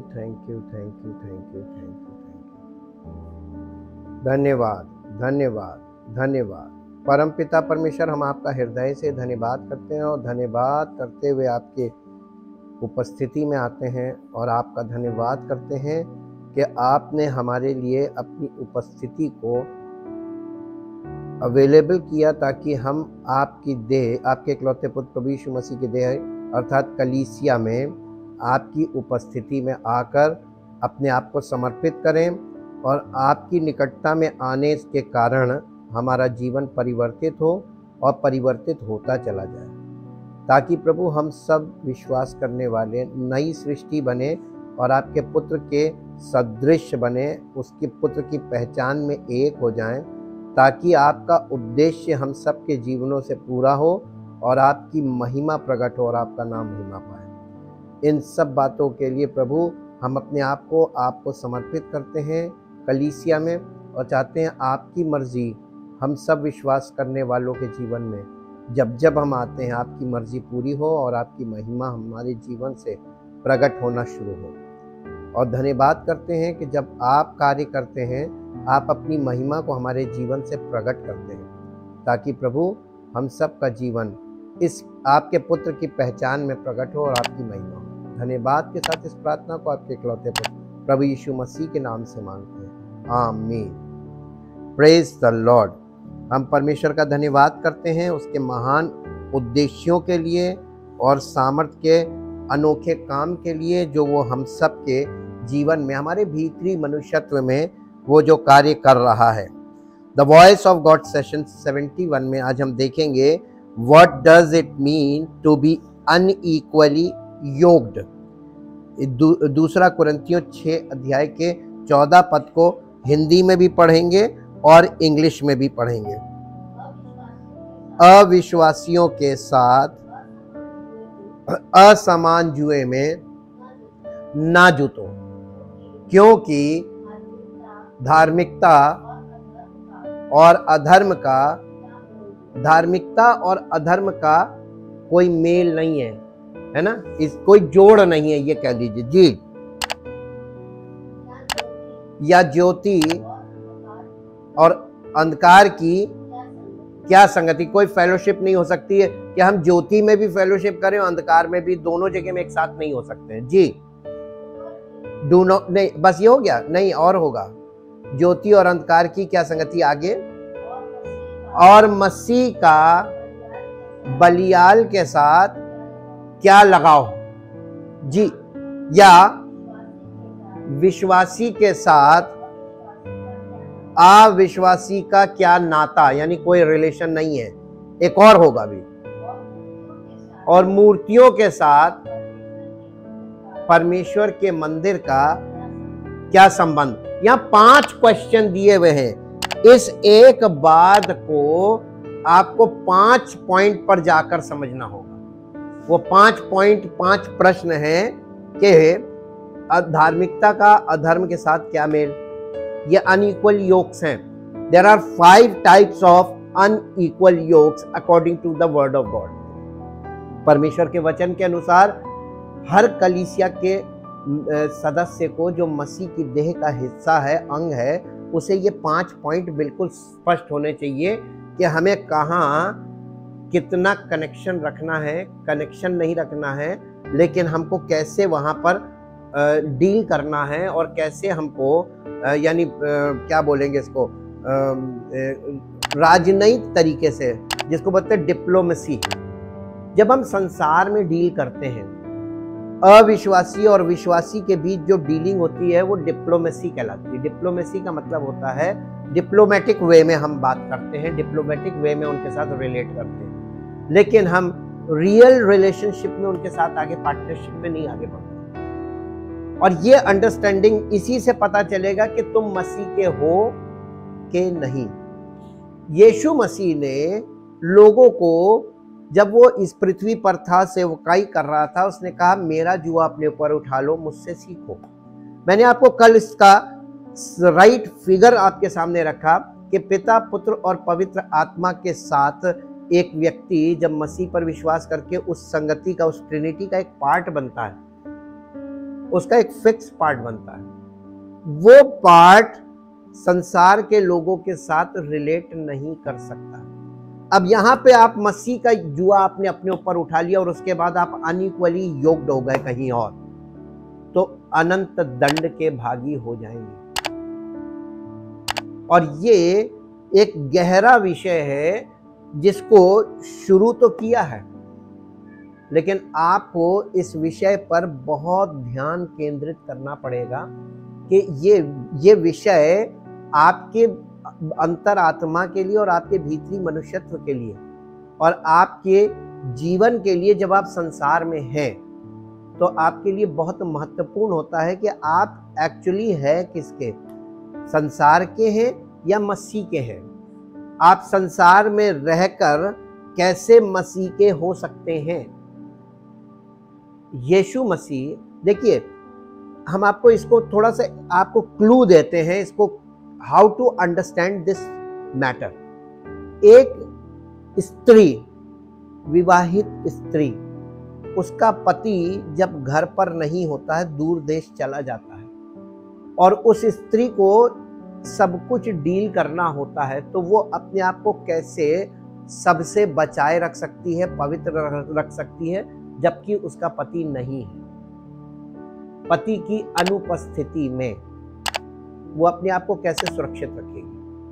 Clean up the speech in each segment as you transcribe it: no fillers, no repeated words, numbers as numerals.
Thank you, thank you, thank you, thank you, thank you. धन्यवाद, धन्यवाद, धन्यवाद। परमपिता परमेश्वर, हम आपका हृदय से धन्यवाद करते हैं और धन्यवाद करते हुए आपके उपस्थिति में आते हैं और आपका धन्यवाद करते हैं कि आपने हमारे लिए अपनी उपस्थिति को अवेलेबल किया ताकि हम आपकी देह, आपके इकलौते पुत्र प्रभु यीशु मसीह की देह अर्थात कलीसिया में आपकी उपस्थिति में आकर अपने आप को समर्पित करें और आपकी निकटता में आने के कारण हमारा जीवन परिवर्तित हो और परिवर्तित होता चला जाए, ताकि प्रभु हम सब विश्वास करने वाले नई सृष्टि बने और आपके पुत्र के सदृश बने, उसके पुत्र की पहचान में एक हो जाएं, ताकि आपका उद्देश्य हम सब के जीवनों से पूरा हो और आपकी महिमा प्रकट हो और आपका नाम महिमा पाए। इन सब बातों के लिए प्रभु हम अपने आप को आपको समर्पित करते हैं कलीसिया में और चाहते हैं आपकी मर्जी हम सब विश्वास करने वालों के जीवन में जब जब हम आते हैं आपकी मर्जी पूरी हो और आपकी महिमा हमारे जीवन से प्रकट होना शुरू हो। और धन्यवाद करते हैं कि जब आप कार्य करते हैं आप अपनी महिमा को हमारे जीवन से प्रकट करते हैं, ताकि प्रभु हम सब का जीवन इस आपके पुत्र की पहचान में प्रकट हो और आपकी महिमा हो। धन्यवाद के साथ इस प्रार्थना को आपके इकलौते पुत्र प्रभु यीशु मसीह के नाम से मांगते हैं, आमीन। Praise the Lord. हम परमेश्वर का धन्यवाद करते हैं उसके महान उद्देश्यों के लिए और सामर्थ्य के अनोखे काम के लिए जो वो हम सब के जीवन में, हमारे भीतरी मनुष्यत्व में वो जो कार्य कर रहा है। The voice of God session 71 में आज हम देखेंगे what does it mean to be unequally yoked. दूसरा कुरिन्थियों 6 अध्याय के 14 पद को हिंदी में भी पढ़ेंगे और इंग्लिश में भी पढ़ेंगे। अविश्वासियों के साथ असमान जुए में ना जुटो, क्योंकि धार्मिकता और अधर्म का कोई मेल नहीं है ना, इस कोई जोड़ नहीं है, ये कह लीजिए जी। या ज्योति और अंधकार की क्या संगति, कोई फेलोशिप नहीं हो सकती है कि हम ज्योति में भी फेलोशिप करें और अंधकार में भी, दोनों जगह में एक साथ नहीं हो सकते हैं जी। डू नॉट, नहीं बस ये हो गया, नहीं और होगा। ज्योति और अंधकार की क्या संगति, आगे, और मसीह का बलियाल के साथ क्या लगाव जी, या विश्वासी के साथ अविश्वासी का क्या नाता, यानी कोई रिलेशन नहीं है, एक और होगा भी, और मूर्तियों के साथ परमेश्वर के मंदिर का क्या संबंध। यहां 5 क्वेश्चन दिए हुए हैं। इस एक बात को आपको 5 पॉइंट पर जाकर समझना होगा। वो 5 पॉइंट, 5 प्रश्न हैं कि धार्मिकता का अधर्म के साथ क्या मेल, ये अनइक्वल योक्स हैं। There are 5 types of unequal yokes according to the word of God. परमेश्वर के वचन के अनुसार हर कलीसिया के सदस्य को, जो मसीह की देह का हिस्सा है, अंग है, उसे ये 5 पॉइंट बिल्कुल स्पष्ट होने चाहिए कि हमें कहाँ कितना कनेक्शन रखना है, कनेक्शन नहीं रखना है, लेकिन हमको कैसे वहाँ पर डील करना है और कैसे हमको यानी क्या बोलेंगे इसको, राजनयिक तरीके से, जिसको बोलते हैं डिप्लोमेसी। जब हम संसार में डील करते हैं, अविश्वासी और विश्वासी के बीच जो डीलिंग होती है वो डिप्लोमेसी कहलाती है। डिप्लोमेसी का मतलब होता है डिप्लोमेटिक वे में हम बात करते हैं, डिप्लोमेटिक वे में उनके साथ रिलेट करते हैं, लेकिन हम रियल रिलेशनशिप में उनके साथ आगे, पार्टनरशिप में नहीं आगे बढ़ते। और ये अंडरस्टैंडिंग इसी से पता चलेगा कि तुम मसीह के हो कि नहीं। यीशु मसीह ने लोगों को, जब वो इस पृथ्वी पर था, सेवकाई कर रहा था, उसने कहा मेरा जुआ अपने ऊपर उठा लो, मुझसे सीखो। मैंने आपको कल इसका राइट फिगर आपके सामने रखा कि पिता, पुत्र और पवित्र आत्मा के साथ एक व्यक्ति जब मसीह पर विश्वास करके उस संगति का, उस ट्रिनिटी का एक पार्ट बनता है, उसका एक फिक्स पार्ट बनता है। वो पार्ट संसार के लोगों के साथ रिलेट नहीं कर सकता। अब यहां पे आप मसीह का जुआ आपने अपने ऊपर उठा लिया और उसके बाद आप अनइक्वली योग्ड हो गए कहीं और, तो अनंत दंड के भागी हो जाएंगे। और ये एक गहरा विषय है जिसको शुरू तो किया है, लेकिन आपको इस विषय पर बहुत ध्यान केंद्रित करना पड़ेगा कि ये विषय आपके अंतरात्मा के लिए और आपके भीतरी मनुष्यत्व के लिए और आपके जीवन के लिए, जब आप संसार में हैं तो आपके लिए बहुत महत्वपूर्ण होता है कि आप एक्चुअली है किसके, संसार के हैं या मसीह के हैं। आप संसार में रहकर कैसे मसीह के हो सकते हैं। यीशु मसीह, देखिए हम आपको इसको थोड़ा सा आपको क्लू देते हैं, इसको how to understand this matter. एक स्त्री, विवाहित स्त्री, उसका पति जब घर पर नहीं होता है, दूर देश चला जाता है और उस स्त्री को सब कुछ डील करना होता है, तो वो अपने आप को कैसे सबसे बचाए रख सकती है, पवित्र रख सकती है, जबकि उसका पति नहीं है। पति की अनुपस्थिति में वो अपने आप को कैसे सुरक्षित रखेगी।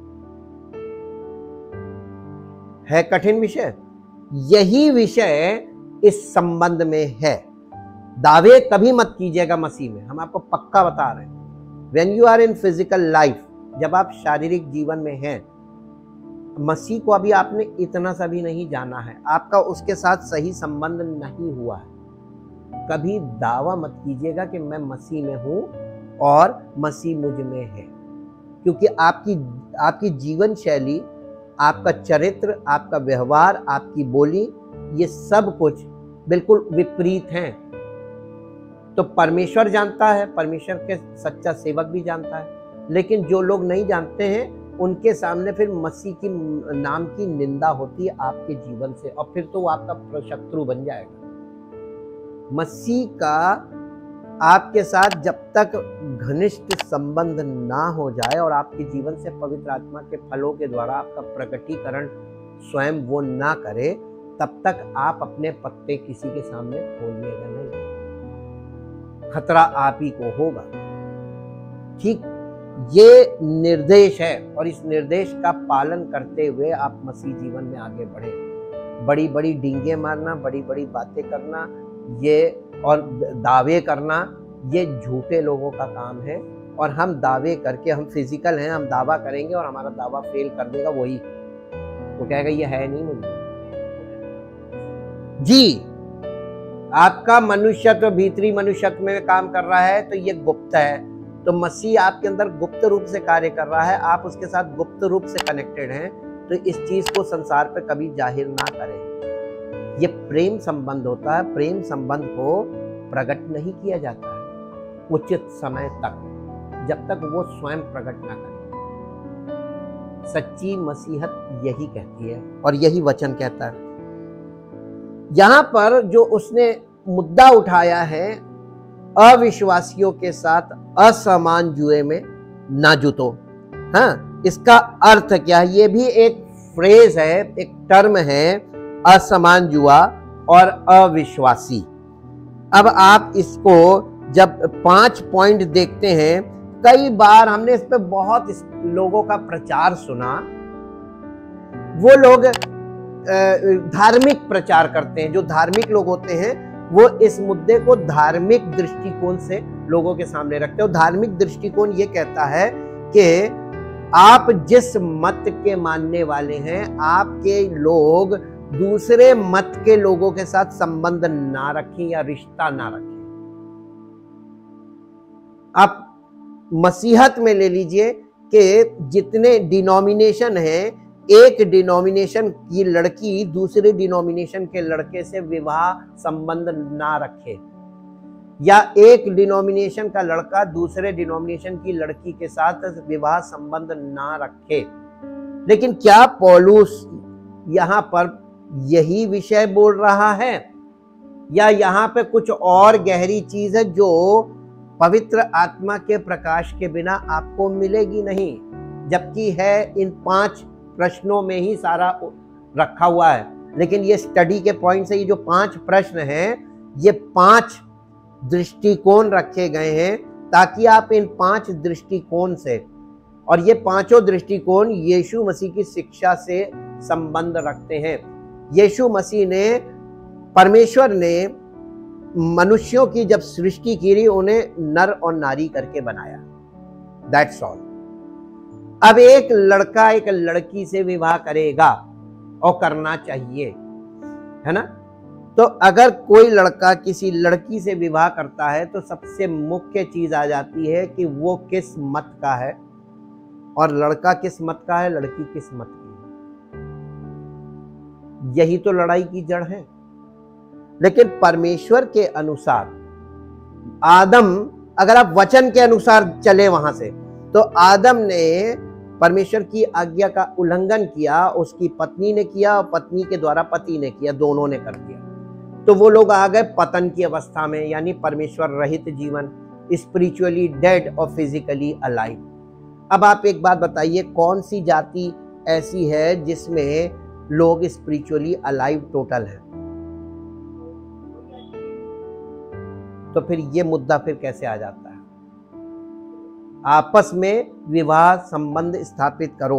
है कठिन विषय। यही विषय इस संबंध में है। दावे कभी मत कीजिएगा मसीह में, हम आपको पक्का बता रहे हैं। When you are in physical life, जब आप शारीरिक जीवन में हैं, मसीह को अभी आपने इतना सा भी नहीं जाना है, आपका उसके साथ सही संबंध नहीं हुआ है, कभी दावा मत कीजिएगा कि मैं मसीह में हूं और मसीह मुझ में है, क्योंकि आपकी जीवन शैली, आपका चरित्र, आपका व्यवहार, आपकी बोली, ये सब कुछ बिल्कुल विपरीत हैं। तो परमेश्वर जानता है, परमेश्वर के सच्चा सेवक भी जानता है, लेकिन जो लोग नहीं जानते हैं उनके सामने फिर मसीह की नाम की निंदा होती है आपके जीवन से, और फिर तो वो आपका शत्रु बन जाएगा। मसीह का आपके साथ जब तक घनिष्ठ संबंध ना हो जाए और आपके जीवन से पवित्र आत्मा के फलों के द्वारा आपका प्रकटीकरण स्वयं वो ना करे, तब तक आप अपने पत्ते किसी के सामने खोलिएगा नहीं। खतरा आप ही को होगा। ठीक, ये निर्देश है और इस निर्देश का पालन करते हुए आप मसीह जीवन में आगे बढ़े। बड़ी बड़ी डींगे मारना, बड़ी बड़ी बातें करना, ये और दावे करना, ये झूठे लोगों का काम है। और हम दावे करके, हम फिजिकल हैं, हम दावा करेंगे और हमारा दावा फेल कर देगा वही, वो कहेगा ये है नहीं मुझे। जी, आपका मनुष्यत्व भीतरी मनुष्यत्व में काम कर रहा है तो ये गुप्त है। तो मसीह आपके अंदर गुप्त रूप से कार्य कर रहा है, आप उसके साथ गुप्त रूप से कनेक्टेड हैं, तो इस चीज को संसार पे कभी जाहिर ना करें। ये प्रेम संबंध होता है, प्रेम संबंध को प्रकट नहीं किया जाता है उचित समय तक, जब तक वो स्वयं प्रकट ना करे। सच्ची मसीहत यही कहती है और यही वचन कहता है। यहां पर जो उसने मुद्दा उठाया है, अविश्वासियों के साथ असमान जुए में ना जुटो। हाँ, इसका अर्थ क्या है? ये भी एक फ्रेज है, एक टर्म है, असमान जुआ और अविश्वासी। अब आप इसको जब 5 पॉइंट देखते हैं, कई बार हमने इस पे बहुत लोगों का प्रचार सुना। वो लोग धार्मिक प्रचार करते हैं, जो धार्मिक लोग होते हैं वो इस मुद्दे को धार्मिक दृष्टिकोण से लोगों के सामने रखते हैं। और धार्मिक दृष्टिकोण ये कहता है कि आप जिस मत के मानने वाले हैं, आपके लोग दूसरे मत के लोगों के साथ संबंध ना रखें या रिश्ता ना रखें। आप मसीहत में ले लीजिए कि जितने डिनोमिनेशन हैं, एक डिनोमिनेशन की लड़की दूसरे डिनोमिनेशन के लड़के से विवाह संबंध ना रखे, या एक डिनोमिनेशन का लड़का दूसरे डिनोमिनेशन की लड़की के साथ विवाह संबंध ना रखे। लेकिन क्या पौलुस यहां पर यही विषय बोल रहा है, या यहां पे कुछ और गहरी चीज है जो पवित्र आत्मा के प्रकाश के बिना आपको मिलेगी नहीं, जबकि है इन 5 प्रश्नों में ही सारा रखा हुआ है। लेकिन ये स्टडी के पॉइंट से ये जो 5 प्रश्न हैं, ये 5 दृष्टिकोण रखे गए हैं ताकि आप इन 5 दृष्टिकोण से, और ये 5 दृष्टिकोण यीशु मसीह की शिक्षा से संबंध रखते हैं। यीशु मसीह ने, परमेश्वर ने मनुष्यों की जब सृष्टि की, उन्हें नर और नारी करके बनाया। That's all. अब एक लड़का एक लड़की से विवाह करेगा और करना चाहिए, है ना। तो अगर कोई लड़का किसी लड़की से विवाह करता है तो सबसे मुख्य चीज आ जाती है कि वो किस मत का है, और लड़का किस मत का है, लड़की किस मत की है। यही तो लड़ाई की जड़ है। लेकिन परमेश्वर के अनुसार आदम, अगर आप वचन के अनुसार चले वहां से, तो आदम ने परमेश्वर की आज्ञा का उल्लंघन किया, उसकी पत्नी ने किया और पत्नी के द्वारा पति ने किया, दोनों ने कर दिया। तो वो लोग आ गए पतन की अवस्था में, यानी परमेश्वर रहित जीवन, स्पिरिचुअली डेड और फिजिकली अलाइव। अब आप एक बात बताइए, कौन सी जाति ऐसी है जिसमें लोग स्पिरिचुअली अलाइव टोटल है? तो फिर ये मुद्दा फिर कैसे आ जाता है? आपस में विवाह संबंध स्थापित करो।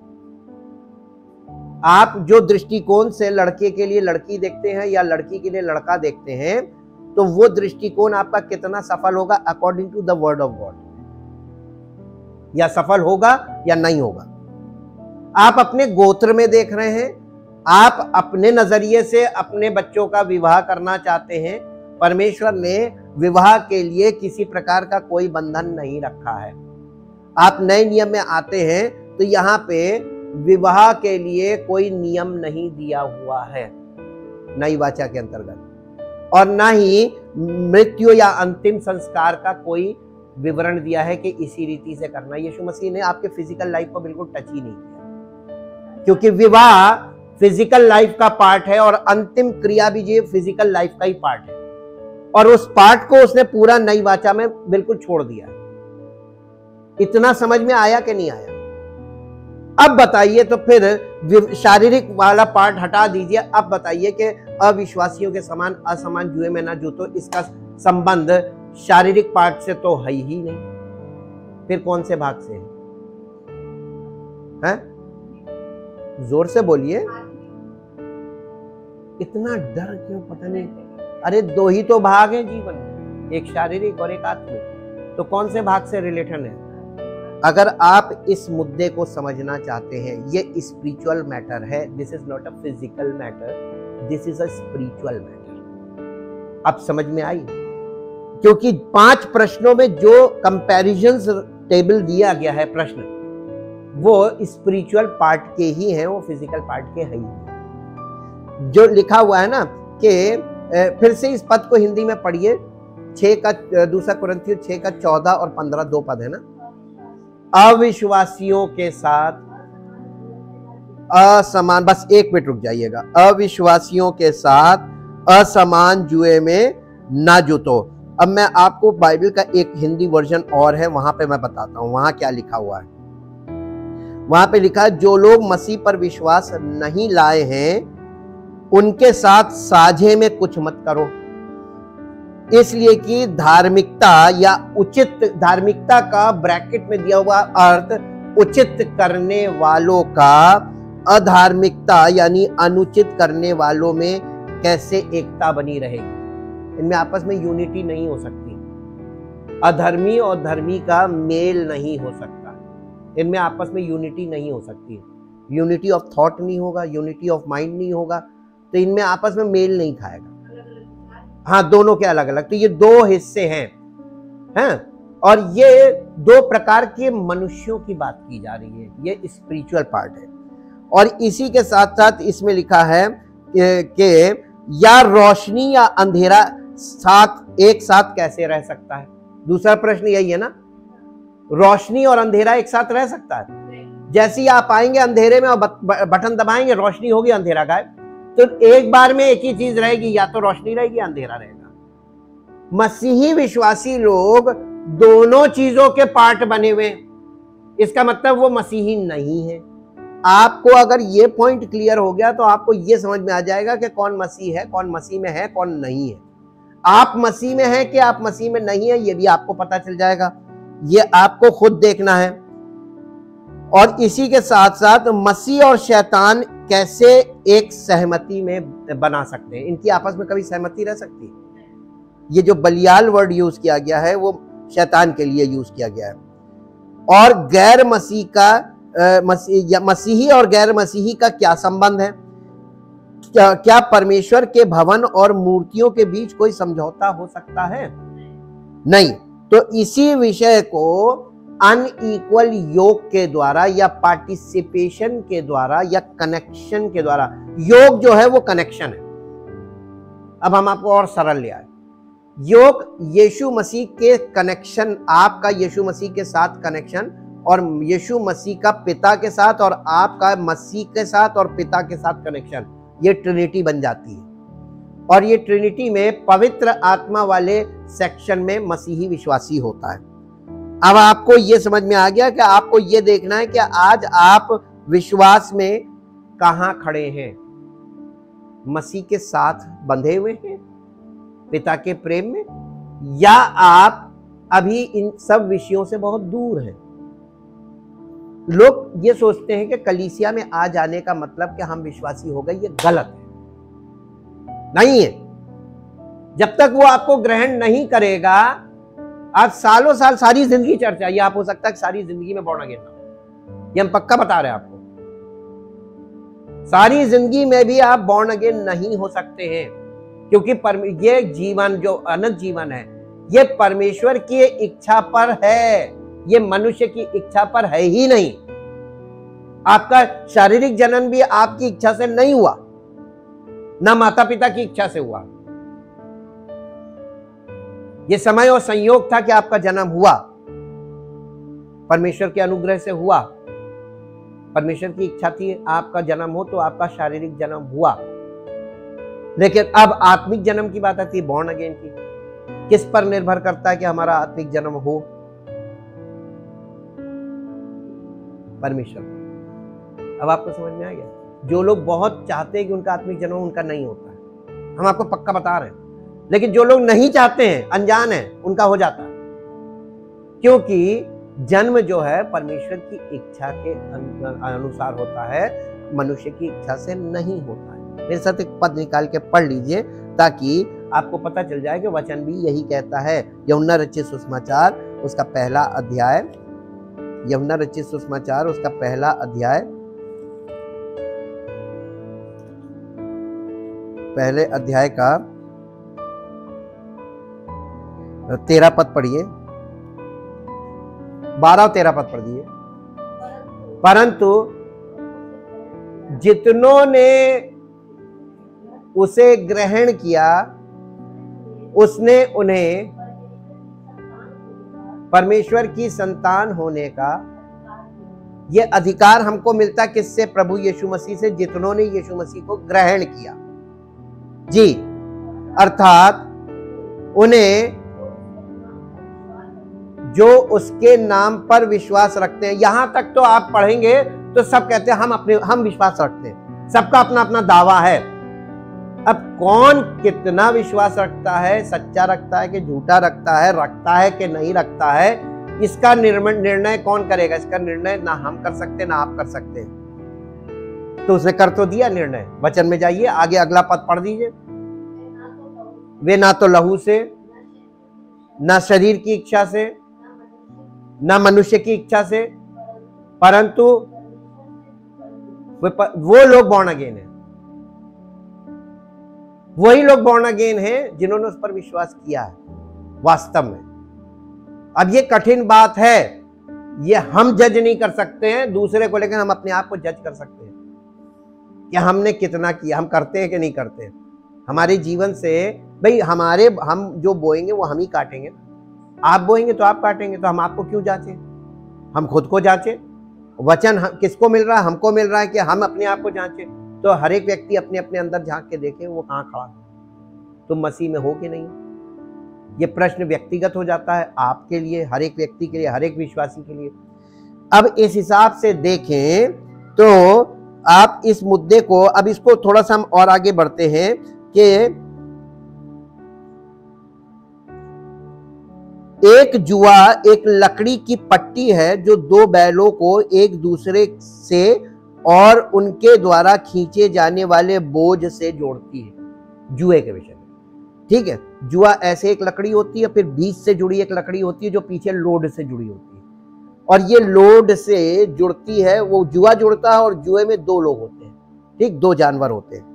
आप जो दृष्टिकोण से लड़के के लिए लड़की देखते हैं या लड़की के लिए लड़का देखते हैं, तो वो दृष्टिकोण आपका कितना सफल होगा according to the word of God, या सफल होगा या नहीं होगा। आप अपने गोत्र में देख रहे हैं, आप अपने नजरिए से अपने बच्चों का विवाह करना चाहते हैं। परमेश्वर ने विवाह के लिए किसी प्रकार का कोई बंधन नहीं रखा है। आप नए नियम में आते हैं तो यहाँ पे विवाह के लिए कोई नियम नहीं दिया हुआ है नई वाचा के अंतर्गत, और ना ही मृत्यु या अंतिम संस्कार का कोई विवरण दिया है कि इसी रीति से करना। यीशु मसीह ने आपके फिजिकल लाइफ को बिल्कुल टच ही नहीं किया, क्योंकि विवाह फिजिकल लाइफ का पार्ट है और अंतिम क्रिया भी ये फिजिकल लाइफ का ही पार्ट है, और उस पार्ट को उसने पूरा नई वाचा में बिल्कुल छोड़ दिया। इतना समझ में आया कि नहीं आया? अब बताइए, तो फिर शारीरिक वाला पार्ट हटा दीजिए। अब बताइए कि अविश्वासियों के समान असमान जुए में ना जूतो, इसका संबंध शारीरिक पार्ट से तो है ही नहीं, फिर कौन से भाग से है? जोर से बोलिए, इतना डर क्यों? पता नहीं। अरे 2 ही तो भाग हैं जीवन में, एक शारीरिक और एक आत्मिक। तो कौन से भाग से रिलेशन है? अगर आप इस मुद्दे को समझना चाहते हैं, ये स्पिरिचुअल मैटर है। This is not a physical matter, this is a spiritual matter. अब समझ में आई? क्योंकि 5 प्रश्नों में जो कंपैरिजंस टेबल दिया गया है प्रश्न, वो स्पिरिचुअल पार्ट के ही हैं, वो फिजिकल पार्ट के है ही। जो लिखा हुआ है ना कि फिर से इस पद को हिंदी में पढ़िए, 2 कुरिन्थियों 6 का 14 और 15 2 पद है ना। अविश्वासियों के साथ असमान, बस 1 मिनट रुक जाइएगा। अविश्वासियों के साथ असमान जुए में ना जुतो। अब मैं आपको बाइबल का एक हिंदी वर्जन और है, वहां पे मैं बताता हूं वहां क्या लिखा हुआ है। वहां पे लिखा है, जो लोग मसीह पर विश्वास नहीं लाए हैं उनके साथ साझे में कुछ मत करो, इसलिए कि धार्मिकता या उचित, धार्मिकता का ब्रैकेट में दिया हुआ अर्थ उचित करने वालों का अधार्मिकता यानी अनुचित करने वालों में कैसे एकता बनी रहेगी। इनमें आपस में यूनिटी नहीं हो सकती। अधर्मी और धर्मी का मेल नहीं हो सकता, इनमें आपस में यूनिटी नहीं हो सकती। यूनिटी ऑफ थॉट नहीं होगा, यूनिटी ऑफ माइंड नहीं होगा, तो इनमें आपस में मेल नहीं खाएगा। हाँ, दोनों के अलग अलग। तो ये 2 हिस्से हैं, और ये 2 प्रकार के मनुष्यों की बात की जा रही है। ये स्पिरिचुअल पार्ट है। और इसी के साथ साथ इसमें लिखा है कि या रोशनी या अंधेरा एक साथ कैसे रह सकता है? दूसरा प्रश्न यही है ना, रोशनी और अंधेरा एक साथ रह सकता है? जैसे ही आप आएंगे अंधेरे में और बटन दबाएंगे, रोशनी होगी, अंधेरा गायब। तो एक बार में एक ही चीज रहेगी, या तो रोशनी रहेगी या अंधेरा रहेगा। मसीही विश्वासी लोग दोनों चीजों के पार्ट बने हुए, इसका मतलब वो मसीही नहीं है। आपको अगर ये पॉइंट क्लियर हो गया तो आपको ये समझ में आ जाएगा कि कौन मसीह है, कौन मसीह में है, कौन नहीं है। आप मसीह में हैं कि आप मसीह में नहीं है, ये भी आपको पता चल जाएगा। ये आपको खुद देखना है। और इसी के साथ साथ मसीह और शैतान कैसे एक सहमति में बना सकते हैं, इनकी आपस में कभी सहमति रह सकती है? ये जो बलियाल वर्ड यूज किया गया है वो शैतान के लिए यूज किया गया है। और गैर मसीह का मसीही और गैर मसीही का क्या संबंध है? क्या परमेश्वर के भवन और मूर्तियों के बीच कोई समझौता हो सकता है? नहीं। तो इसी विषय को अनइक्वल योग के द्वारा या पार्टिसिपेशन के द्वारा या कनेक्शन के द्वारा, योग जो है वो कनेक्शन है। अब हम आपको और सरल ले आए। योग यीशु मसीह के कनेक्शन, आपका यीशु मसीह के साथ कनेक्शन और यीशु मसीह का पिता के साथ और आपका मसीह के साथ और पिता के साथ कनेक्शन, ये ट्रिनिटी बन जाती है। और ये ट्रिनिटी में पवित्र आत्मा वाले सेक्शन में मसीही विश्वासी होता है। अब आपको ये समझ में आ गया कि आपको ये देखना है कि आज आप विश्वास में कहां खड़े हैं। मसीह के साथ बंधे हुए हैं पिता के प्रेम में, या आप अभी इन सब विषयों से बहुत दूर हैं। लोग ये सोचते हैं कि कलीसिया में आ जाने का मतलब कि हम विश्वासी हो गए, ये गलत है, नहीं है। जब तक वो आपको ग्रहण नहीं करेगा, आप सालों साल सारी जिंदगी चर्चा, ये आप हो सकता है सारी जिंदगी में बॉर्न अगेन ना, ये हम पक्का बता रहे हैं आपको, सारी जिंदगी में भी आप बॉर्न अगेन नहीं हो सकते हैं, क्योंकि ये जीवन जो अनंत जीवन है ये परमेश्वर की इच्छा पर है, ये मनुष्य की इच्छा पर है ही नहीं। आपका शारीरिक जन्म भी आपकी इच्छा से नहीं हुआ, ना माता पिता की इच्छा से हुआ। ये समय और संयोग था कि आपका जन्म हुआ, परमेश्वर के अनुग्रह से हुआ। परमेश्वर की इच्छा थी आपका जन्म हो, तो आपका शारीरिक जन्म हुआ। लेकिन अब आत्मिक जन्म की बात आती है, बॉर्न अगेन की। किस पर निर्भर करता है कि हमारा आत्मिक जन्म हो? परमेश्वर। अब आपको समझ में आ गया? जो लोग बहुत चाहते हैं कि उनका आत्मिक जन्म, उनका नहीं होता है, हम आपको पक्का बता रहे हैं। लेकिन जो लोग नहीं चाहते हैं, अनजान है, उनका हो जाता है, क्योंकि जन्म जो है परमेश्वर की इच्छा के अनुसार होता है, मनुष्य की इच्छा से नहीं होता है। मेरे साथ एक पद निकाल के पढ़ लीजिए ताकि आपको पता चल जाए कि वचन भी यही कहता है। यूहन्ना रचित सुसमाचार उसका पहला अध्याय, यूहन्ना रचित सुसमाचार उसका पहला अध्याय, पहले अध्याय का 13 पद पढ़िए, 12 और 13 पद पढ़ दिए। परंतु जितनों ने उसे ग्रहण किया, उसने उन्हें परमेश्वर की संतान होने का ये अधिकार हमको मिलता किससे? प्रभु यीशु मसीह से, जितनों ने यीशु मसीह को ग्रहण किया। जी, अर्थात उन्हें जो उसके नाम पर विश्वास रखते हैं। यहां तक तो आप पढ़ेंगे तो सब कहते हैं हम विश्वास रखते हैं, सबका अपना अपना दावा है। अब कौन कितना विश्वास रखता है, सच्चा रखता है कि झूठा रखता है कि नहीं रखता है, इसका निर्णय कौन करेगा? इसका निर्णय ना हम कर सकते ना आप कर सकते। तो उसने कर तो दिया निर्णय। वचन में जाइए, आगे अगला पद पढ़ दीजिए। वे ना तो लहू से, ना शरीर की इच्छा से, ना मनुष्य की इच्छा से, परंतु वो लोग बॉर्न अगेन है। वही लोग बॉर्न अगेन हैं जिन्होंने उस पर विश्वास किया है वास्तव में। अब ये कठिन बात है, ये हम जज नहीं कर सकते हैं दूसरे को, लेकिन हम अपने आप को जज कर सकते हैं कि हमने कितना किया, हम करते हैं कि नहीं करते हैं। हमारे जीवन से भाई हम जो बोएंगे वो हम ही काटेंगे। आप बोएंगे तो आप काटेंगे, तो हम आपको क्यों जांचें? हम खुद को जांचें। वचन किसको मिल रहा है? हमको मिल रहा है कि हम अपने आप को जांचें। तो हर एक व्यक्ति अपने अपने अंदर झांक के देखे वो कहाँ खड़ा, तुम मसीह में हो कि नहीं। ये प्रश्न व्यक्तिगत हो जाता है आपके लिए, हर एक व्यक्ति के लिए, हर एक विश्वासी के लिए। अब इस हिसाब से देखें तो आप इस मुद्दे को, अब इसको थोड़ा सा हम और आगे बढ़ते हैं कि एक जुआ एक लकड़ी की पट्टी है जो दो बैलों को एक दूसरे से और उनके द्वारा खींचे जाने वाले बोझ से जोड़ती है। जुए के विषय में, ठीक है। जुआ ऐसे एक लकड़ी होती है, फिर बीच से जुड़ी एक लकड़ी होती है जो पीछे लोड से जुड़ी होती है, और ये लोड से जुड़ती है, वो जुआ जुड़ता है, और जुए में दो लोग होते हैं, ठीक, दो जानवर होते हैं।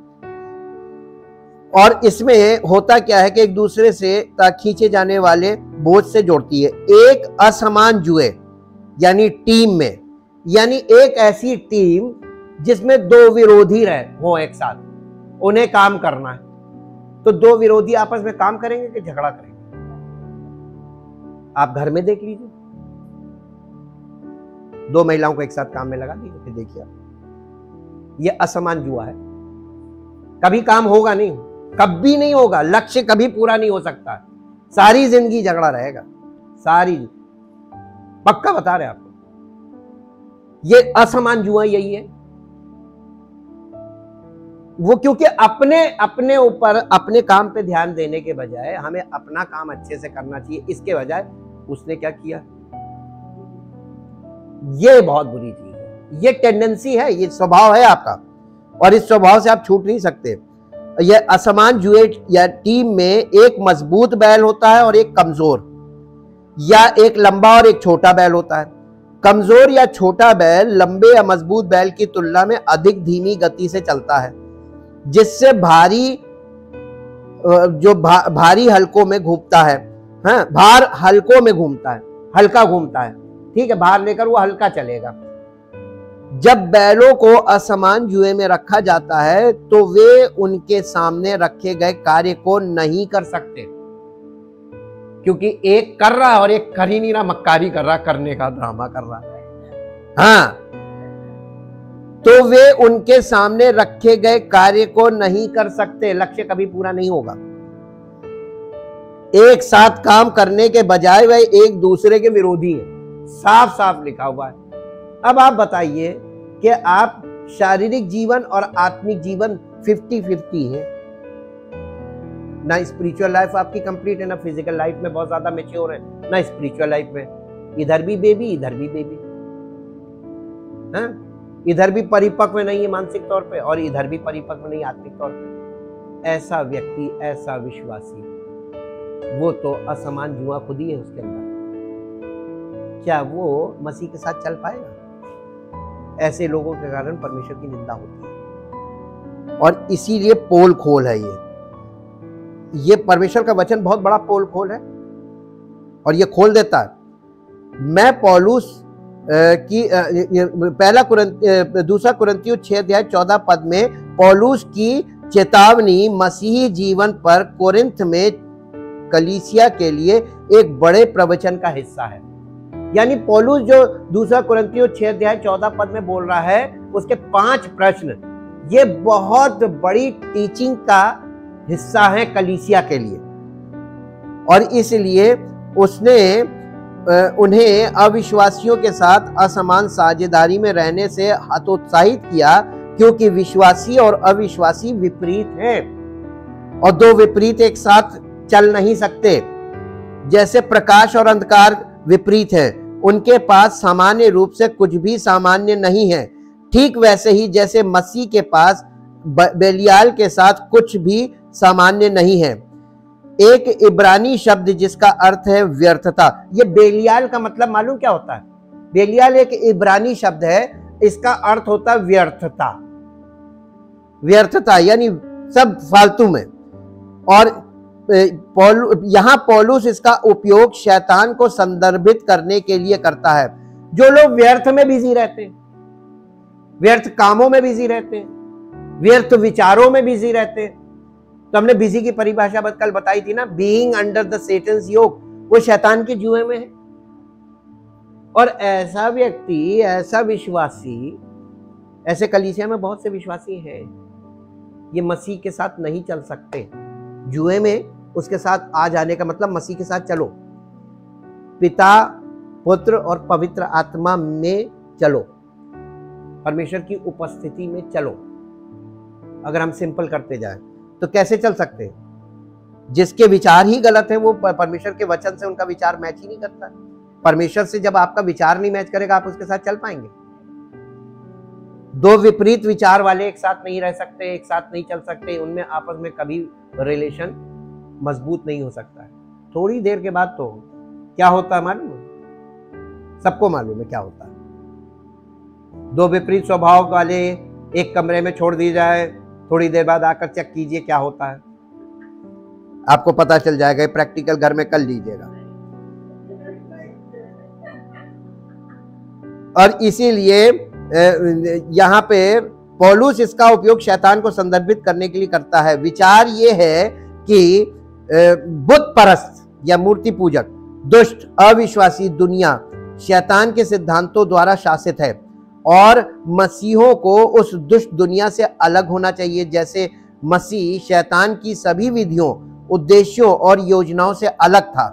और इसमें होता क्या है कि एक दूसरे से खींचे जाने वाले बोझ से जोड़ती है। एक असमान जुए यानी टीम में, यानी एक ऐसी टीम जिसमें दो विरोधी हो एक साथ, उन्हें काम करना है, तो दो विरोधी आपस में काम करेंगे कि झगड़ा करेंगे? आप घर में देख लीजिए, दो महिलाओं को एक साथ काम में लगा दीजिए, फिर देखिए आप, ये असमान जुआ है। कभी काम होगा नहीं, कभी नहीं होगा, लक्ष्य कभी पूरा नहीं हो सकता, सारी जिंदगी झगड़ा रहेगा, सारी, पक्का बता रहे आपको। ये असमान जुआ यही है। वो क्योंकि अपने ऊपर, अपने काम पे ध्यान देने के बजाय हमें अपना काम अच्छे से करना चाहिए, इसके बजाय उसने क्या किया? ये बहुत बुरी चीज है, ये टेंडेंसी है, ये स्वभाव है आपका, और इस स्वभाव से आप छूट नहीं सकते। यह असमान जुए या टीम में एक मजबूत बैल होता है और एक कमजोर, या एक लंबा और एक छोटा बैल होता है। कमजोर या छोटा बैल लंबे या मजबूत बैल की तुलना में अधिक धीमी गति से चलता है, जिससे भारी हलकों में घूमता है। हाँ, भार हलकों में घूमता है, हल्का घूमता है, ठीक है, भार लेकर वो हल्का चलेगा। जब बैलों को असमान जुए में रखा जाता है तो वे उनके सामने रखे गए कार्य को नहीं कर सकते, क्योंकि एक कर रहा है और एक कर ही नहीं रहा, मक्कारी कर रहा, करने का ड्रामा कर रहा है। हाँ, तो वे उनके सामने रखे गए कार्य को नहीं कर सकते, लक्ष्य कभी पूरा नहीं होगा। एक साथ काम करने के बजाय वे एक दूसरे के विरोधी हैं, साफ साफ लिखा हुआ है। अब आप बताइए कि आप शारीरिक जीवन और आत्मिक जीवन 50-50 है ना। स्पिरिचुअल लाइफ आपकी कंप्लीट है, ना फिजिकल लाइफ में बहुत ज्यादा मैच्योर है, ना स्पिरिचुअल लाइफ में। इधर भी बेबी, इधर भी बेबी, हाँ, इधर भी परिपक्व नहीं है मानसिक तौर पे, और इधर भी परिपक्व नहीं आत्मिक तौर पे। ऐसा व्यक्ति, ऐसा विश्वासी, वो तो असमान जुआ खुद ही है उसके अंदर। क्या वो मसीह के साथ चल पाएगा? ऐसे लोगों के कारण परमेश्वर की निंदा होती है, और इसीलिए पोल खोल है ये परमेश्वर का वचन बहुत बड़ा पोल खोल है, और ये खोल देता है। मैं पौलुस की दूसरा कुरिन्थियों 6:14 में पौलुस की चेतावनी मसीही जीवन पर कोरिन्थ में कलीसिया के लिए एक बड़े प्रवचन का हिस्सा है। यानी पौलुस जो दूसरा कुरिन्थियों 6:14 में बोल रहा है, उसके 5 प्रश्न, ये बहुत बड़ी टीचिंग का हिस्सा है कलीसिया के लिए, और इसलिए उसने उन्हें अविश्वासियों के साथ असमान साझेदारी में रहने से हतोत्साहित किया, क्योंकि विश्वासी और अविश्वासी विपरीत हैं, और दो विपरीत एक साथ चल नहीं सकते। जैसे प्रकाश और अंधकार विपरीत है, उनके पास सामान्य रूप से कुछ भी सामान्य नहीं है। ठीक वैसे ही जैसे मसीह के पास बेलियाल के साथ कुछ भी सामान्य नहीं है। एक इब्रानी शब्द जिसका अर्थ है व्यर्थता। ये बेलियाल का मतलब मालूम क्या होता है? बेलियाल एक इब्रानी शब्द है, इसका अर्थ होता है व्यर्थता। व्यर्थता यानी सब फालतू में। और यहां पौलुस इसका उपयोग शैतान को संदर्भित करने के लिए करता है। जो लोग व्यर्थ में बिजी रहते हैं, व्यर्थ कामों में बिजी रहते हैं, व्यर्थ विचारों में बिजी रहते हैं। तो हमने बिजी की परिभाषा कल बताई थी ना, being under the Satan's yoke, वो शैतान के जुए में है। और ऐसा व्यक्ति, ऐसा विश्वासी, ऐसे कलीसिया में बहुत से विश्वासी हैं, ये मसीह के साथ नहीं चल सकते, जुए में उसके साथ आ जाने का मतलब मसीह के साथ चलो, पिता, पुत्र और पवित्र आत्मा में चलो, परमेश्वर की उपस्थिति में चलो। अगर हम सिंपल करते जाएं तो कैसे चल सकते हैं? जिसके विचार ही गलत हैं, वो परमेश्वर के वचन से उनका विचार मैच ही नहीं करता। परमेश्वर से जब आपका विचार नहीं मैच करेगा, आप उसके साथ चल पाएंगे? दो विपरीत विचार वाले एक साथ नहीं रह सकते, एक साथ नहीं चल सकते, उनमें आपस में कभी रिलेशन मजबूत नहीं हो सकता है। थोड़ी देर के बाद तो क्या होता है मालूम है? सबको मालूम है क्या होता है। दो विपरीत स्वभाव वाले एक कमरे में छोड़ दिए जाए, थोड़ी देर बाद आकर चेक कीजिए क्या होता है, आपको पता चल जाएगा। प्रैक्टिकल घर में कर लीजिएगा। और इसीलिए यहाँ पे पौलुस इसका उपयोग शैतान को संदर्भित करने के लिए करता है। विचार ये है कि बुत परस्त या मूर्ति पूजक, दुष्ट, अविश्वासी दुनिया शैतान के सिद्धांतों द्वारा शासित है और मसीहों को उस दुष्ट दुनिया से अलग होना चाहिए। जैसे मसीह शैतान की सभी विधियों, उद्देश्यों और योजनाओं से अलग था,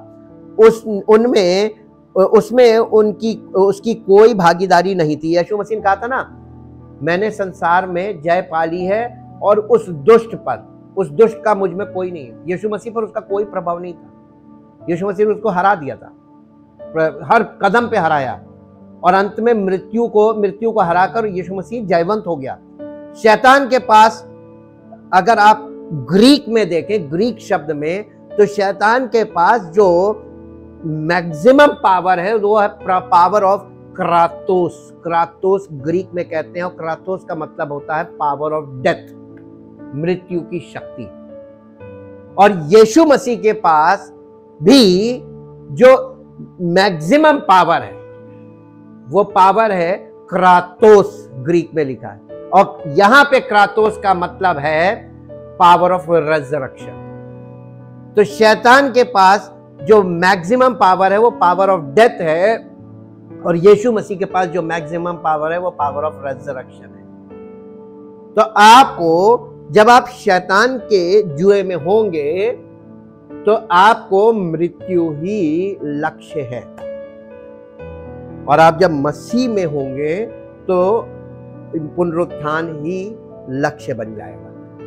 उसमें उसकी कोई भागीदारी नहीं थी। यीशु मसीह ने कहा था ना, मैंने संसार में जय पा ली है और उस दुष्ट का मुझ में कोई नहीं है। यीशु मसीह पर उसका कोई प्रभाव नहीं था। यीशु मसीह ने उसको हरा दिया था, हर कदम पे हराया, और अंत में मृत्यु को हराकर यीशु मसीह जयवंत हो गया। शैतान के पास, अगर आप ग्रीक में देखें, ग्रीक शब्द में, तो शैतान के पास जो मैक्सिमम पावर है वो है power of kratos. Kratos Greek में कहते हैं, और क्रातोस का मतलब होता है पावर ऑफ डेथ, मृत्यु की शक्ति। और यीशु मसीह के पास भी जो मैक्सिमम पावर है वो पावर है क्रातोस, ग्रीक में लिखा है। और यहां पे क्रातोस का मतलब है पावर ऑफ रेजरेक्शन। तो शैतान के पास जो मैक्सिमम पावर है वो पावर ऑफ डेथ है, और यीशु मसीह के पास जो मैक्सिमम पावर है वो पावर ऑफ रेजरेक्शन है। तो आपको, जब आप शैतान के जुए में होंगे तो आपको मृत्यु ही लक्ष्य है, और आप जब मसीह में होंगे तो पुनरुत्थान ही लक्ष्य बन जाएगा।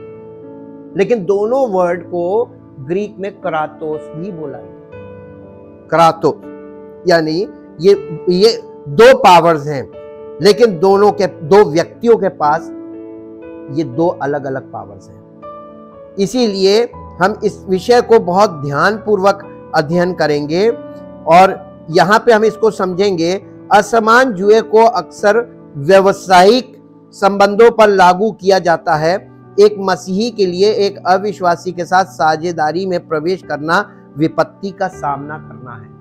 लेकिन दोनों वर्ड को ग्रीक में करातोस ही बोला है। करातो यानी ये दो पावर्स हैं, लेकिन दो व्यक्तियों के पास ये दो अलग अलग पावर्स हैं। इसीलिए हम इस विषय को बहुत ध्यानपूर्वक अध्ययन करेंगे, और यहां पे हम इसको समझेंगे। असमान जुए को अक्सर व्यवसायिक संबंधों पर लागू किया जाता है। एक मसीही के लिए एक अविश्वासी के साथ साझेदारी में प्रवेश करना विपत्ति का सामना करना है,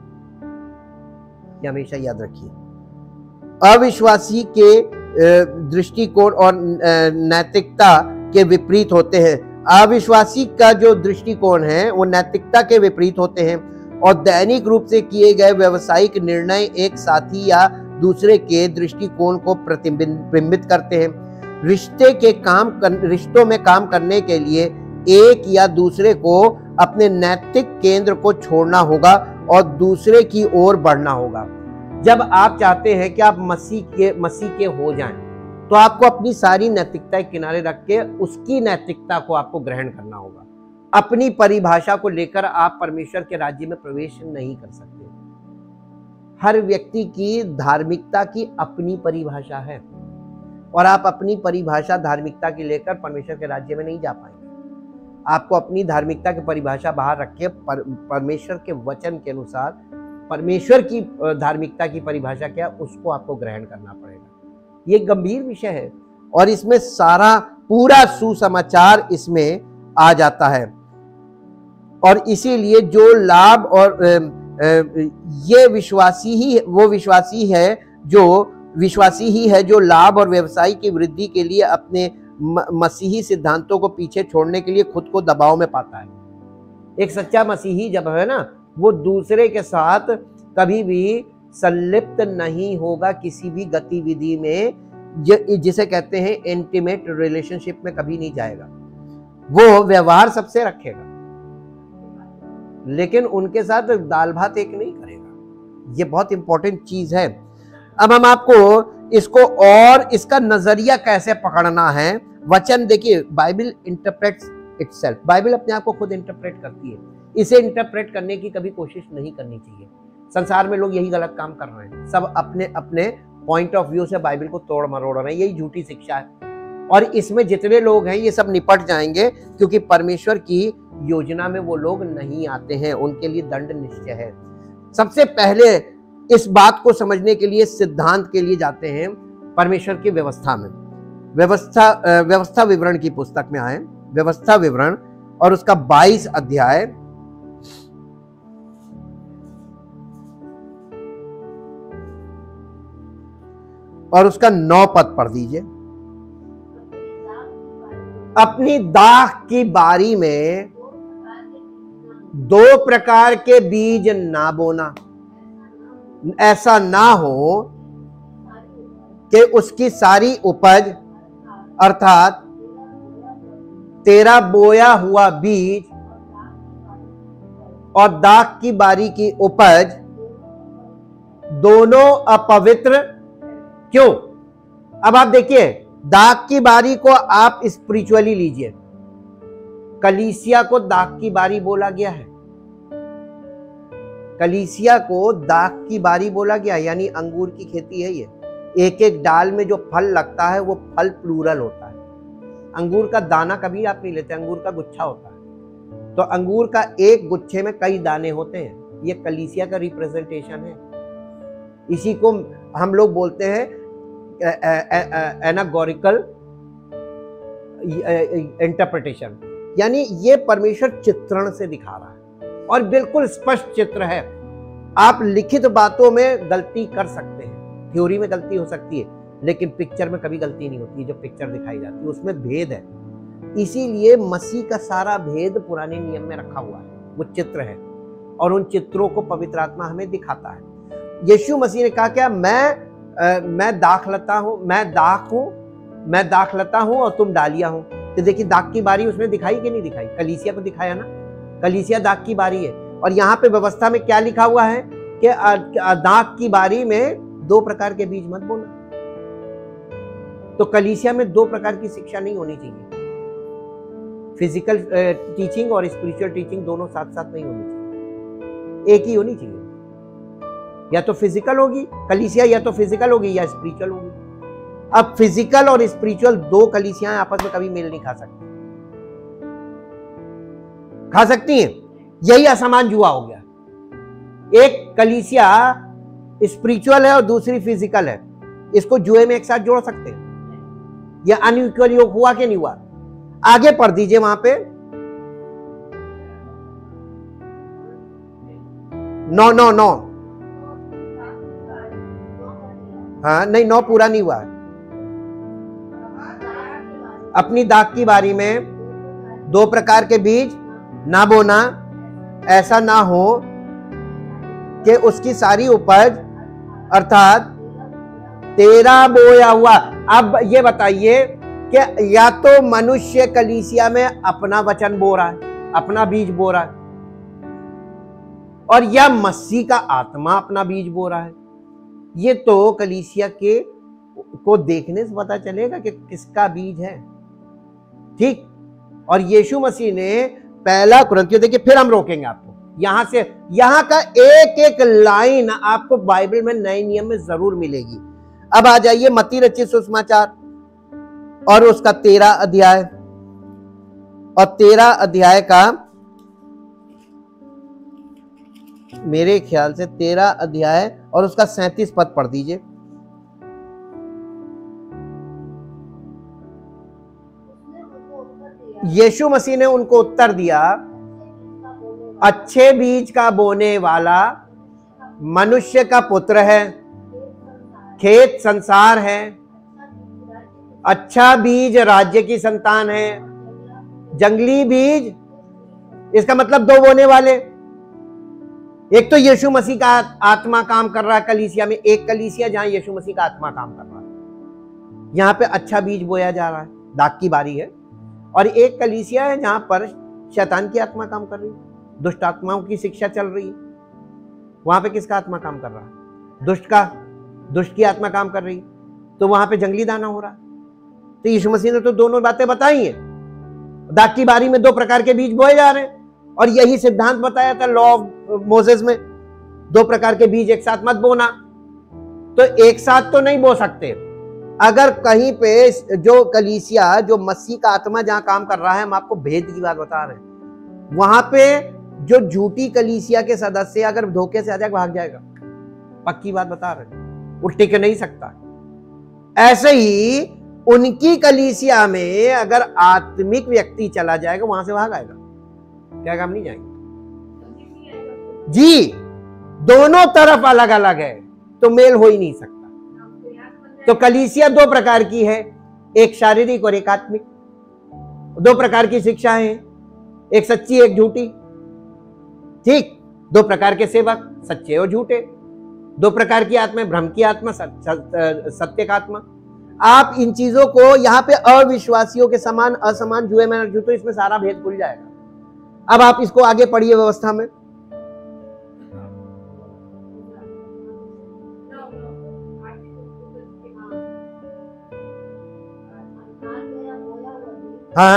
ये हमेशा याद रखिए। अविश्वासी के दृष्टिकोण और नैतिकता के विपरीत होते हैं। अविश्वासी का जो दृष्टिकोण है वो नैतिकता के विपरीत होते हैं, और दैनिक रूप से किए गए व्यवसायिक निर्णय एक साथी या दूसरे के दृष्टिकोण को प्रतिबिंबित करते हैं। रिश्तों में काम करने के लिए एक या दूसरे को अपने नैतिक केंद्र को छोड़ना होगा और दूसरे की ओर बढ़ना होगा। जब आप चाहते हैं कि आप मसीह के हो जाएं, तो आपको अपनी सारी नैतिकता किनारे रख के उसकी नैतिकता को आपको ग्रहण करना होगा। अपनी परिभाषा को लेकर आप परमेश्वर के राज्य में प्रवेश नहीं कर सकते। हर व्यक्ति की धार्मिकता की अपनी परिभाषा है, और आप अपनी परिभाषा धार्मिकता की लेकर परमेश्वर के राज्य में नहीं जा पाएंगे। आपको अपनी धार्मिकता की परिभाषा बाहर रख के परमेश्वर के वचन के अनुसार परमेश्वर की धार्मिकता की परिभाषा क्या, उसको आपको ग्रहण करना पड़ेगा। ये गंभीर विषय है, और इसमें सारा पूरा सुसमाचार इसमें आ जाता है। और इसीलिए जो लाभ, और ये विश्वासी ही है जो लाभ और व्यवसाय की वृद्धि के लिए अपने मसीही सिद्धांतों को पीछे छोड़ने के लिए खुद को दबाव में पाता है। एक सच्चा मसीही जब है ना, वो दूसरे के साथ कभी भी संलिप्त नहीं होगा, किसी भी गतिविधि में, जिसे कहते हैं इंटीमेट रिलेशनशिप में कभी नहीं जाएगा। वो व्यवहार सबसे रखेगा, लेकिन उनके साथ दाल भात एक नहीं करेगा। ये बहुत इंपॉर्टेंट चीज है। अब हम आपको इसको और इसका नजरिया कैसे पकड़ना है, वचन देखिए, बाइबल इंटरप्रेट्स इटसेल्फ, बाइबल अपने आप को खुद इंटरप्रेट करती है। इसे इंटरप्रेट करने की कभी कोशिश नहीं करनी चाहिए। संसार में लोग यही गलत काम कर रहे हैं, सब अपने अपने पॉइंट ऑफ व्यू से बाइबल को तोड़ मरोड़ रहे हैं, यही झूठी शिक्षा है। और इसमें जितने लोग हैं ये सब निपट जाएंगे, क्योंकि परमेश्वर की योजना में वो लोग नहीं आते हैं, उनके लिए दंड निश्चय है। सबसे पहले इस बात को समझने के लिए सिद्धांत के लिए जाते हैं परमेश्वर की व्यवस्था में। व्यवस्था विवरण की पुस्तक में आए, व्यवस्था विवरण और उसका 22 अध्याय और उसका 9 पद पढ़ दीजिए। अपनी दाख की बारी में 2 प्रकार के बीज ना बोना, ऐसा ना हो कि उसकी सारी उपज अर्थात तेरा बोया हुआ बीज और दाख की बारी की उपज दोनों अपवित्र क्यों। अब आप देखिए, दाख की बारी को आप स्पिरिचुअली लीजिए, कलीसिया को दाख की बारी बोला गया है, कलीसिया को दाख की बारी बोला गया, यानी अंगूर की खेती है ये। एक एक डाल में जो फल लगता है वो फल प्लूरल होता है। अंगूर का दाना कभी आप नहीं लेते, अंगूर का गुच्छा होता है। तो अंगूर का एक गुच्छे में कई दाने होते हैं, ये कलीसिया का रिप्रेजेंटेशन है। इसी को हम लोग बोलते हैं एनागोरिकल इंटरप्रिटेशन, यानी ये परमेश्वर चित्रण से दिखा रहा है और बिल्कुल स्पष्ट चित्र है। आप लिखित बातों में गलती कर सकते हैं, थ्योरी में गलती हो सकती है, लेकिन पिक्चर में कभी गलती नहीं होती। जो पिक्चर दिखाई जाती है उसमें भेद है, इसीलिए मसीह का सारा भेद पुराने नियम में रखा हुआ है, वो चित्र है और उन चित्रों को पवित्र आत्मा हमें दिखाता है। यीशु मसीह ने कहा क्या, मैं दाखलता हूं, मैं दाखलता हूं और तुम डालियां हो। तो देखिए दाख की बारी उसने दिखाई कि नहीं दिखाई, कलीसिया को दिखाया ना, कलीसिया दाख की बारी है। और यहाँ पे व्यवस्था में क्या लिखा हुआ है कि दाख की बारी में 2 प्रकार के बीज मत बोना। तो कलीसिया में 2 प्रकार की शिक्षा नहीं होनी चाहिए, फिजिकल टीचिंग और स्पिरिचुअल टीचिंग दोनों साथ साथ नहीं होनी चाहिए, एक ही होनी चाहिए। या तो फिजिकल होगी कलीसिया, या तो फिजिकल होगी या स्पिरिचुअल होगी। अब फिजिकल और स्पिरिचुअल 2 कलीसियाएं आपस में कभी मेल नहीं खा सकती, खा सकती हैं, यही असमान जुआ हो गया। एक कलीसिया स्पिरिचुअल है और दूसरी फिजिकल है, इसको जुए में एक साथ जोड़ सकते हैं। यह अनइक्वल योग हुआ कि नहीं हुआ। आगे पढ़ दीजिए वहां पे 9 हाँ नहीं, 9 पूरा नहीं हुआ। अपनी दाख की बारी में 2 प्रकार के बीज ना बोना, ऐसा ना हो कि उसकी सारी उपज अर्थात तेरा बोया हुआ। अब ये बताइए कि या तो मनुष्य कलीसिया में अपना वचन बो रहा है, अपना बीज बो रहा है, और या मसीह का आत्मा अपना बीज बो रहा है। ये तो कलीसिया के को देखने से पता चलेगा कि किसका बीज है, ठीक। और यीशु मसीह ने पहला कुरिन्थियों, देखिए फिर हम रोकेंगे आपको यहां से, यहां का एक एक लाइन आपको बाइबल में नए नियम में जरूर मिलेगी। अब आ जाइए मत्ती रचित सुसमाचार और उसका 13 अध्याय और 13 अध्याय का मेरे ख्याल से 13 अध्याय और उसका 37 पद पढ़ दीजिए। यीशु मसीह ने उनको उत्तर दिया, अच्छे बीज का बोने वाला मनुष्य का पुत्र है, खेत संसार है, अच्छा बीज राज्य की संतान है, जंगली बीज, इसका मतलब 2 बोने वाले। एक तो यीशु मसीह का आत्मा काम कर रहा है कलीसिया में, एक कलीसिया जहां यीशु मसीह का आत्मा काम कर रहा है, यहां पे अच्छा बीज बोया जा रहा है, दाख की बारी है। और एक कलीसिया है जहां पर शैतान की आत्मा काम कर रही है, दुष्ट आत्माओं की शिक्षा चल रही है। वहां पे किसका आत्मा काम कर रहा है? दुष्ट का। दुष्ट की आत्मा काम कर रही है, तो वहां पे जंगली दाना हो रहा है। तो यीशु मसीह ने तो दोनों बातें बताई हैं। दाख की बारी में 2 प्रकार के बीज बोए जा रहे हैं, और यही सिद्धांत बताया था लॉ ऑफ मोसेस में, 2 प्रकार के बीज एक साथ मत बोना। तो एक साथ तो नहीं बो सकते। अगर कहीं पे जो कलीसिया, जो मसीह का आत्मा जहां काम कर रहा है, हम आपको भेद की बात बता रहे हैं, वहां पे जो झूठी कलीसिया के सदस्य अगर धोखे से आ जाएगा, भाग जाएगा। पक्की बात बता रहे हैं, वो टिक नहीं सकता। ऐसे ही उनकी कलीसिया में अगर आत्मिक व्यक्ति चला जाएगा, वहां से भाग आएगा। क्या काम नहीं जाएंगे जी, दोनों तरफ अलग अलग है, तो मेल हो ही नहीं सकता। तो कलीसिया 2 प्रकार की है, एक शारीरिक और एक आत्मिक। 2 प्रकार की शिक्षा है, एक सच्ची एक झूठी। ठीक, 2 प्रकार के सेवक, सच्चे और झूठे। 2 प्रकार की आत्मा, भ्रम की आत्मा, सत्य का आत्मा। आप इन चीजों को यहां पे अविश्वासियों के समान असमान जुए में रख दो, तो इसमें सारा भेद खुल जाएगा। अब आप इसको आगे पढ़िए व्यवस्था में। हाँ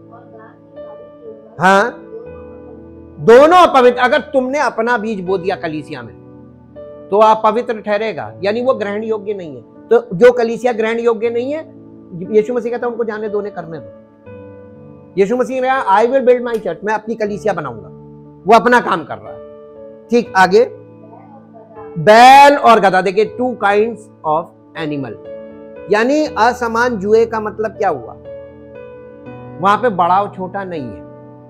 हाँ, दोनों अपवित्र। अगर तुमने अपना बीज बो दिया कलीसिया में, तो आप पवित्र ठहरेगा, यानी वो ग्रहण योग्य नहीं है। तो जो कलीसिया ग्रहण योग्य नहीं है, यीशु मसीह कहता है उनको जाने दो, करने दो। यीशु मसीह ने कहा I will build my church, मैं अपनी कलीसिया बनाऊंगा। वो अपना काम कर रहा है। ठीक, आगे। बैल और गधा, देखिए 2 काइंड्स ऑफ एनिमल, यानी असमान जुए का मतलब क्या हुआ? वहां पे बड़ा और छोटा नहीं है।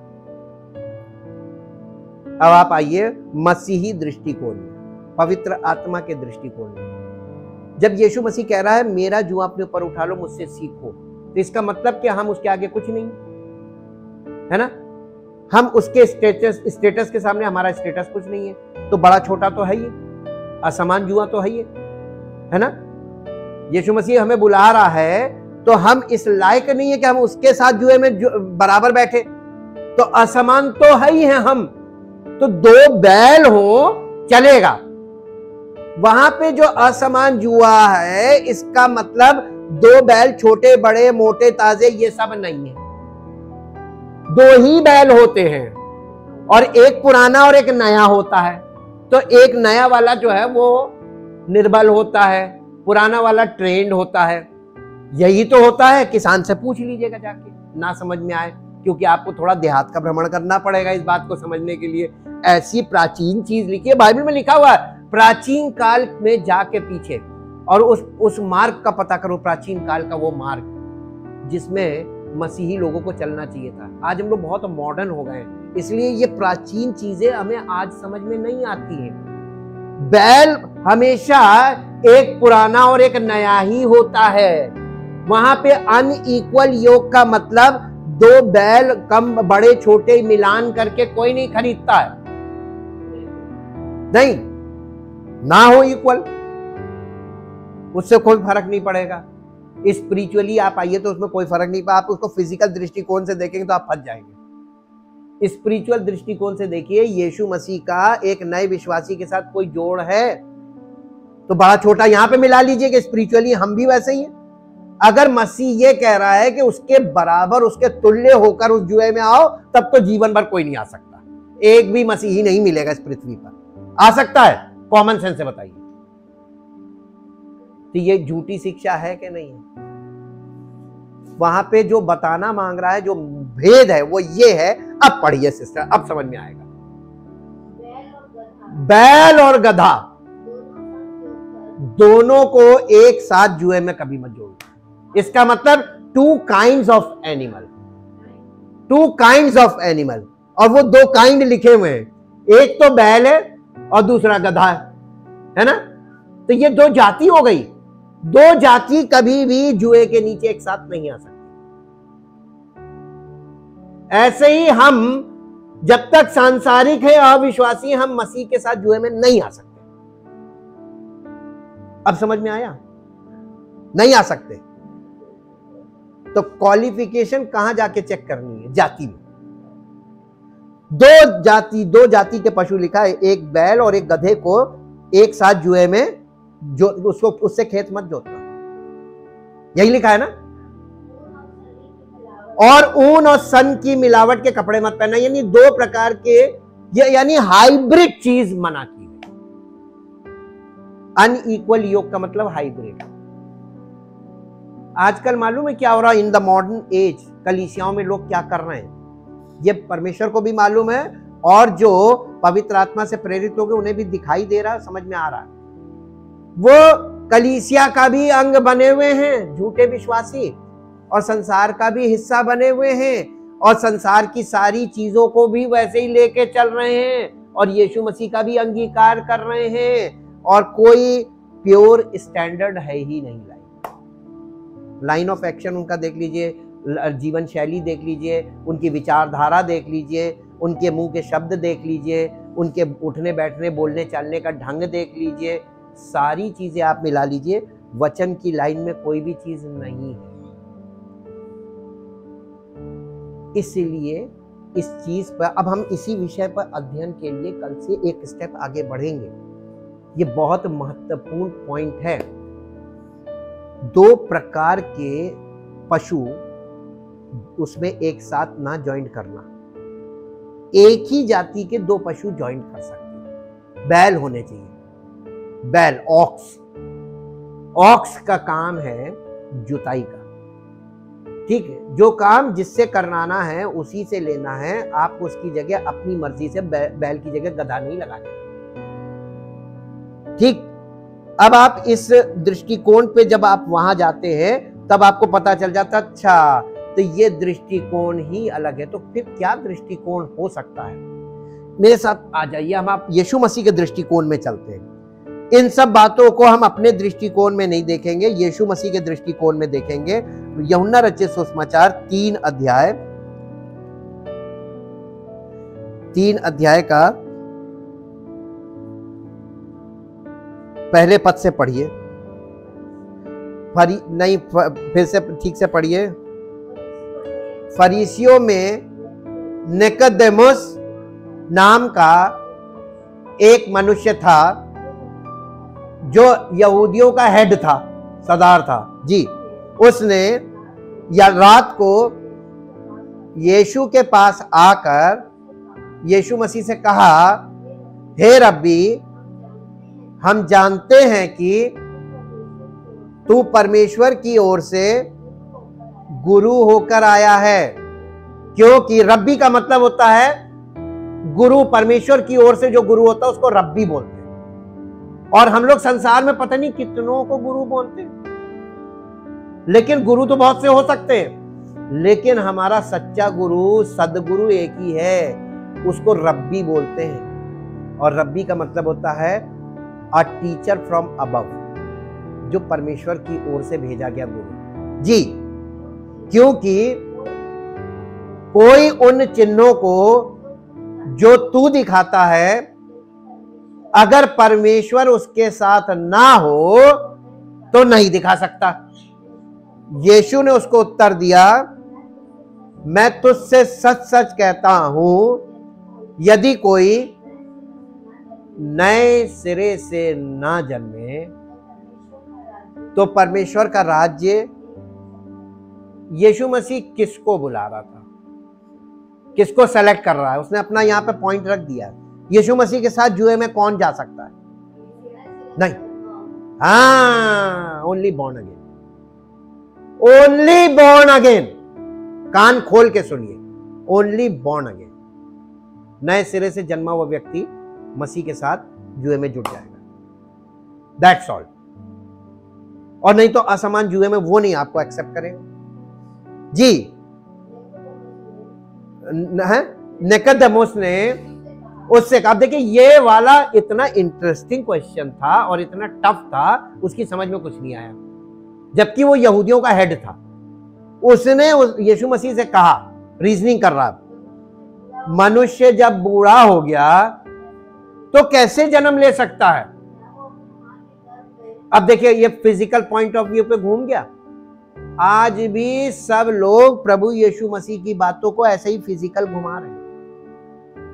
अब आप आइए मसीही दृष्टिकोण में, पवित्र आत्मा के दृष्टिकोण में। जब यीशु मसीह कह रहा है मेरा जुआ अपने ऊपर उठा लो, मुझसे सीखो, तो इसका मतलब कि हम उसके आगे कुछ नहीं है ना। हम उसके स्टेटस के सामने हमारा स्टेटस कुछ नहीं है। तो बड़ा छोटा तो है ही, असमान जुआ तो है ही, है ना। यीशु मसीह हमें बुला रहा है, तो हम इस लायक नहीं है कि हम उसके साथ जुए में बराबर बैठे। तो असमान तो है ही है हम। तो 2 बैल हो चलेगा। वहां पे जो असमान जुआ है, इसका मतलब 2 बैल, छोटे बड़े मोटे ताजे, ये सब नहीं है। 2 ही बैल होते हैं, और एक पुराना और एक नया होता है। तो एक नया वाला जो है वो निर्बल होता है, पुराना वाला ट्रेंड होता है। यही तो होता है। किसान से पूछ लीजिएगा जाके, ना समझ में आए, क्योंकि आपको थोड़ा देहात का भ्रमण करना पड़ेगा इस बात को समझने के लिए। ऐसी प्राचीन चीज लिखी है, बाइबल में लिखा हुआ है, प्राचीन काल में जाके पीछे और उस मार्ग का पता करो। प्राचीन काल का वो मार्ग जिसमें मसीही लोगों को चलना चाहिए था। आज हम लोग बहुत मॉडर्न हो गए, इसलिए ये प्राचीन चीजें हमें आज समझ में नहीं आती हैं। बैल हमेशा एक पुराना और एक नया ही होता है। वहां पे अनइक्वल योग का मतलब 2 बैल कम बड़े छोटे मिलान करके कोई नहीं खरीदता है, नहीं ना हो इक्वल, उससे कोई फर्क नहीं पड़ेगा। स्पिरिचुअली आप आइए तो उसमें कोई फर्क नहीं पड़ा। आप उसको फिजिकल दृष्टिकोण से देखेंगे तो आप फंस जाएंगे। स्पिरिचुअल दृष्टिकोण से देखिए, यीशु मसीह का एक नए विश्वासी के साथ कोई जोड़ है तो बड़ा छोटा यहां पे मिला लीजिए कि स्पिरिचुअली हम भी वैसे ही हैं। अगर मसीह ये कह रहा है कि उसके बराबर, उसके तुल्य होकर उस जुए में आओ, तब तो जीवन भर कोई नहीं आ सकता। एक भी मसीही नहीं मिलेगा इस पृथ्वी पर। आ सकता है? कॉमन सेंस से बताइए। तो ये झूठी शिक्षा है कि नहीं है? वहां पे जो बताना मांग रहा है, जो भेद है, वो ये है। अब पढ़िए सिस्टर, अब समझ में आएगा। बैल और गधा दोनों को एक साथ जुए में कभी मत जोड़ो। इसका मतलब 2 kinds of animal, 2 kinds of animal, और वो 2 काइंड लिखे हुए हैं। एक तो बैल है और दूसरा गधा है ना। तो ये 2 जाति हो गई। 2 जाति कभी भी जुए के नीचे एक साथ नहीं आ सकती। ऐसे ही हम जब तक सांसारिक है, अविश्वासी, हम मसीह के साथ जुए में नहीं आ सकते। अब समझ में आया? नहीं आ सकते। तो क्वालिफिकेशन कहां जाके चेक करनी है? जाति में। दो जाति के पशु लिखा है, एक बैल और एक गधे को एक साथ जुए में जो उसको उससे खेत मत जोतना, यही लिखा है ना। और ऊन और सन की मिलावट के कपड़े मत पहनना, यानी दो प्रकार के, यानी हाइब्रिड चीज मना की है। अनइक्वल योग का मतलब हाइब्रिड। आजकल मालूम है क्या हो रहा है इन द मॉडर्न एज, कलीसियाओं में लोग क्या कर रहे हैं, ये परमेश्वर को भी मालूम है और जो पवित्र आत्मा से प्रेरित लोग हैं उन्हें भी दिखाई दे रहा है, समझ में आ रहा है। वो कलीसिया का भी अंग बने हुए हैं झूठे विश्वासी, और संसार का भी हिस्सा बने हुए हैं, और संसार की सारी चीजों को भी वैसे ही लेके चल रहे हैं, और यीशु मसीह का भी अंगीकार कर रहे हैं, और कोई प्योर स्टैंडर्ड है ही नहीं। लाइन ऑफ एक्शन उनका देख लीजिए, जीवन शैली देख लीजिए, उनकी विचारधारा देख लीजिए, उनके मुंह के शब्द देख लीजिए, उनके उठने बैठने बोलने चालने का ढंग देख लीजिए, सारी चीजें आप मिला लीजिए, वचन की लाइन में कोई भी चीज नहीं है। इसलिए इस चीज पर अब हम इसी विषय पर अध्ययन के लिए कल से एक स्टेप आगे बढ़ेंगे। ये बहुत महत्वपूर्ण पॉइंट है। दो प्रकार के पशु उसमें एक साथ ना ज्वाइंट करना, एक ही जाति के दो पशु ज्वाइंट कर सकते हैं। बैल होने चाहिए, बैल ऑक्स, ऑक्स का काम है जुताई का, ठीक है, जो काम जिससे करवाना है उसी से लेना है, आपको उसकी जगह अपनी मर्जी से बैल की जगह गधा नहीं लगाना, ठीक। अब आप इस दृष्टिकोण पे जब आप वहां जाते हैं तब आपको पता चल जाता, अच्छा तो ये दृष्टिकोण ही अलग है, तो फिर क्या दृष्टिकोण हो सकता है। मेरे साथ आ जाइए, हम आप यीशु मसीह के दृष्टिकोण में चलते हैं। इन सब बातों को हम अपने दृष्टिकोण में नहीं देखेंगे, यीशु मसीह के दृष्टिकोण में देखेंगे। यूहन्ना रचित सुसमाचार 3 अध्याय का पहले पद से पढ़िए, फिर से ठीक से पढ़िए। फरीसियों में निकोदेमुस नाम का एक मनुष्य था जो यहूदियों का हेड था, सरदार था जी। उसने या रात को यीशु के पास आकर यीशु मसीह से कहा, हे रब्बी, हम जानते हैं कि तू परमेश्वर की ओर से गुरु होकर आया है, क्योंकि रब्बी का मतलब होता है गुरु, परमेश्वर की ओर से जो गुरु होता है उसको रब्बी बोलते हैं। और हम लोग संसार में पता नहीं कितनों को गुरु बोलते हैं, लेकिन गुरु तो बहुत से हो सकते हैं, लेकिन हमारा सच्चा गुरु, सदगुरु एक ही है, उसको रब्बी बोलते हैं। और रब्बी का मतलब होता है अ टीचर फ्रॉम अबव, जो परमेश्वर की ओर से भेजा गया गुरु जी। क्योंकि कोई उन चिन्हों को जो तू दिखाता है, अगर परमेश्वर उसके साथ ना हो तो नहीं दिखा सकता। यीशु ने उसको उत्तर दिया, मैं तुझसे सच सच कहता हूं, यदि कोई नए सिरे से ना जन्मे तो परमेश्वर का राज्य। यीशु मसीह किसको बुला रहा था, किसको सेलेक्ट कर रहा है, उसने अपना यहां पे पॉइंट रख दिया। यीशु मसीह के साथ जुए में कौन जा सकता है? नहीं, हाँ, only born again, only born again. कान खोल के सुनिए, ओनली बॉर्न अगेन, नए सिरे से जन्मा हुआ व्यक्ति मसीह के साथ जुए में जुट जाएगा, दैट्स ऑल। और नहीं तो असमान जुए में वो नहीं आपको एक्सेप्ट करेगा जी। निकोदेमुस ने उससे कहा, देखिए ये वाला इतना इंटरेस्टिंग क्वेश्चन था और इतना टफ था, उसकी समझ में कुछ नहीं आया, जबकि वो यहूदियों का हेड था। उसने यीशु मसीह से कहा, रीजनिंग कर रहा, मनुष्य जब बूढ़ा हो गया तो कैसे जन्म ले सकता है? अब देखिए, ये फिजिकल पॉइंट ऑफ व्यू पे घूम गया। आज भी सब लोग प्रभु यीशु मसीह की बातों को ऐसे ही फिजिकल घुमा रहे हैं।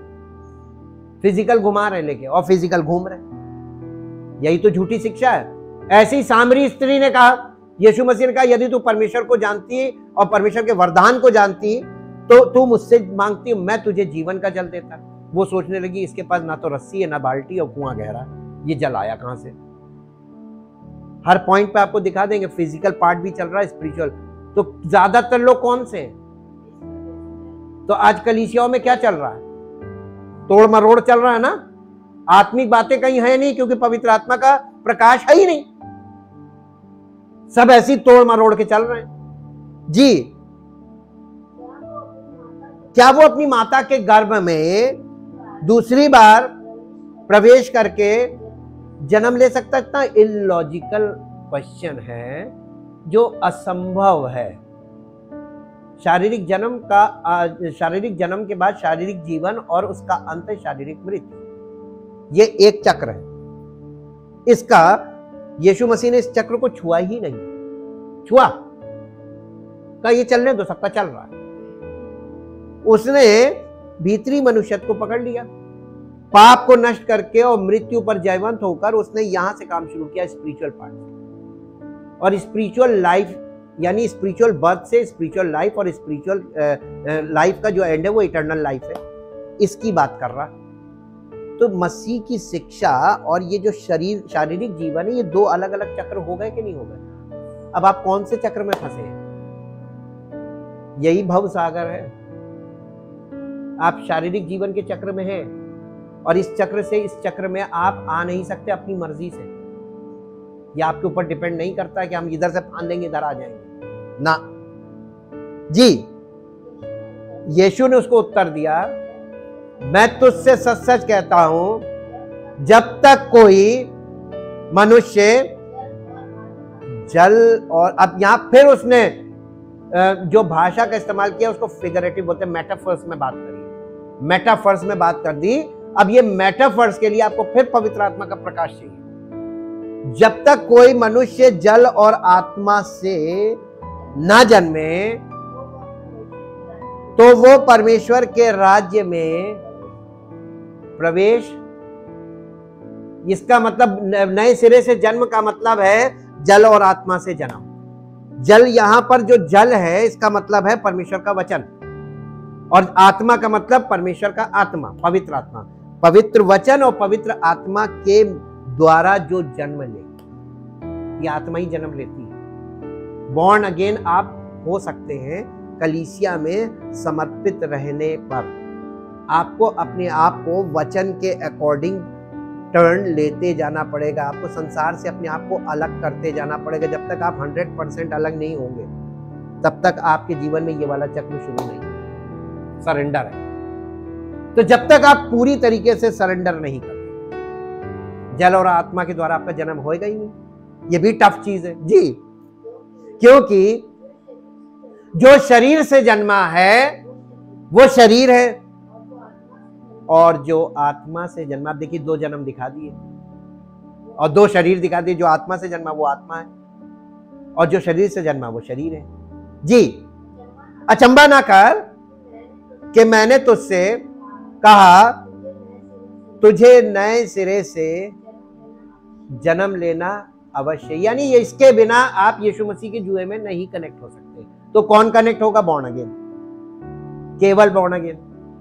फिजिकल घुमा रहे लेके और फिजिकल घूम रहे। यही तो झूठी शिक्षा है। ऐसी सामरी स्त्री ने कहा, यीशु मसीह ने कहा, यदि तू परमेश्वर को जानती और परमेश्वर के वरदान को जानती तो तू मुझसे मांगती, मैं तुझे जीवन का जल देता। वो सोचने लगी इसके पास ना तो रस्सी है ना बाल्टी और कुआं गहरा, ये जल आया कहां से। हर पॉइंट पे आपको दिखा देंगे, फिजिकल पार्ट भी चल रहा है, स्पिरिचुअल। तो ज्यादातर लोग कौन से हैं? तो आज कलीसियाओं में क्या चल रहा है? तोड़ मरोड़ चल रहा है ना। आत्मिक बातें कहीं है नहीं, क्योंकि पवित्र आत्मा का प्रकाश है ही नहीं। सब ऐसी तोड़ मरोड़ के चल रहे हैं जी। क्या वो अपनी माता के गर्भ में दूसरी बार प्रवेश करके जन्म ले सकता? इतना इलॉजिकल क्वेश्चन है जो असंभव है। शारीरिक जन्म के बाद शारीरिक जीवन और उसका अंत शारीरिक मृत्यु, ये एक चक्र है। इसका यीशु मसीह ने इस चक्र को छुआ ही नहीं। छुआ का ये चलने दो, सबका चल रहा है। उसने भीतरी मनुष्यत्व को पकड़ लिया, पाप को नष्ट करके और मृत्यु पर जयवंत होकर उसने यहां से काम शुरू किया, स्पिरिचुअल पार्ट। और स्पिरिचुअल लाइफ यानी स्पिरिचुअल बर्थ से स्पिरिचुअल लाइफ, और स्पिरिचुअल लाइफ का जो एंड है वो इटर्नल लाइफ है, इसकी बात कर रहा। तो मसीह की शिक्षा और ये जो शारीरिक जीवन है, ये दो अलग अलग चक्र हो गए कि नहीं हो गए? अब आप कौन से चक्र में फंसे हैं? यही भव सागर है। आप शारीरिक जीवन के चक्र में हैं और इस चक्र से इस चक्र में आप आ नहीं सकते अपनी मर्जी से। यह आपके ऊपर डिपेंड नहीं करता है कि हम इधर से फांद लेंगे इधर आ जाएंगे ना जी। यीशु ने उसको उत्तर दिया, मैं तुझसे सच सच कहता हूं, जब तक कोई मनुष्य जल और, अब यहां फिर उसने जो भाषा का इस्तेमाल किया उसको फिगरेटिव बोलते हैं, मेटाफर्स में बात करी, मेटाफर्स में बात कर दी। अब ये मेटाफर्स के लिए आपको फिर पवित्र आत्मा का प्रकाश चाहिए। जब तक कोई मनुष्य जल और आत्मा से ना जन्मे तो वो परमेश्वर के राज्य में प्रवेश, इसका मतलब नए सिरे से जन्म का मतलब है जल और आत्मा से जन्म। जल यहां पर जो जल है इसका मतलब है परमेश्वर का वचन, और आत्मा का मतलब परमेश्वर का आत्मा, पवित्र आत्मा। पवित्र वचन और पवित्र आत्मा के द्वारा जो जन्म ले, ये आत्मा ही जन्म लेती है। बॉर्न अगेन आप हो सकते हैं कलीसिया में समर्पित रहने पर। आपको अपने आप को वचन के अकॉर्डिंग टर्न लेते जाना पड़ेगा। आपको संसार से अपने आप को अलग करते जाना पड़ेगा। जब तक आप 100% अलग नहीं होंगे तब तक आपके जीवन में ये वाला चक्र शुरू नहीं, सरेंडर है। तो जब तक आप पूरी तरीके से सरेंडर नहीं करते, जल और आत्मा के द्वारा आपका जन्म होएगा ही नहीं। ये भी टफ चीज है जी, क्योंकि जो शरीर से जन्मा है वो शरीर है, और जो आत्मा से जन्मा, आप देखिए दो जन्म दिखा दिए और दो शरीर दिखा दिए। जो आत्मा से जन्मा वो आत्मा है, और जो शरीर से जन्मा वो शरीर है जी। अचंबा ना कर कि मैंने तुझसे कहा तुझे नए सिरे से जन्म लेना अवश्य, यानी ये इसके बिना आप यीशु मसीह के जुए में नहीं कनेक्ट हो सकते। तो कौन कनेक्ट होगा? बॉर्न अगेन, केवल बॉर्न अगेन।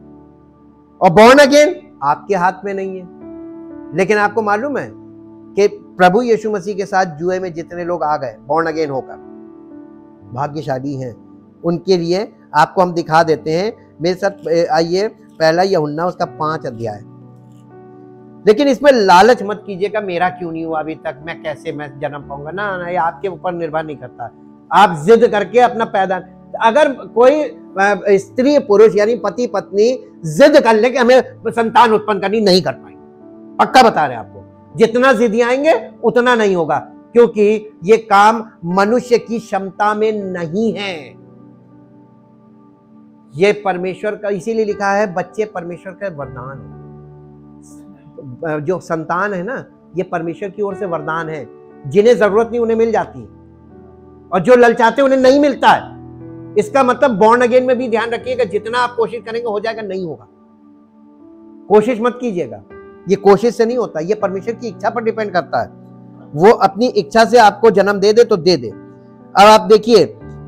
और बॉर्न अगेन आपके हाथ में नहीं है। लेकिन आपको मालूम है कि प्रभु यीशु मसीह के साथ जुए में जितने लोग आ गए बॉर्न अगेन होकर, भाग्यशाली हैं। उनके लिए आपको हम दिखा देते हैं। मेरे साथ आइए, पहला यूहन्ना उसका 5 अध्याय। लेकिन इसमें लालच मत कीजिएगा, मेरा क्यों नहीं हुआ अभी तक, मैं कैसे मैं जन्म पाऊंगा ना, ये आपके ऊपर निर्भर नहीं करता। आप जिद करके अपना पैदा, अगर कोई स्त्री पुरुष यानी पति पत्नी जिद कर ले कि हमें संतान उत्पन्न करनी, नहीं कर पाएंगे। पक्का बता रहे हैं आपको, जितना जिद आएंगे उतना नहीं होगा, क्योंकि ये काम मनुष्य की क्षमता में नहीं है। ये परमेश्वर का, इसीलिए लिखा है बच्चे परमेश्वर का वरदान है। जो संतान है ना, ये परमेश्वर की ओर से वरदान है। जिन्हें जरूरत नहीं उन्हें मिल जाती है, और जो ललचाते उन्हें नहीं मिलता है। इसका मतलब बॉर्न अगेन में भी ध्यान रखिएगा, जितना आप कोशिश करेंगे हो जाएगा, नहीं होगा। कोशिश मत कीजिएगा, ये कोशिश से नहीं होता, ये परमेश्वर की इच्छा पर डिपेंड करता है। वो अपनी इच्छा से आपको जन्म दे दे तो दे दे। अब आप देखिए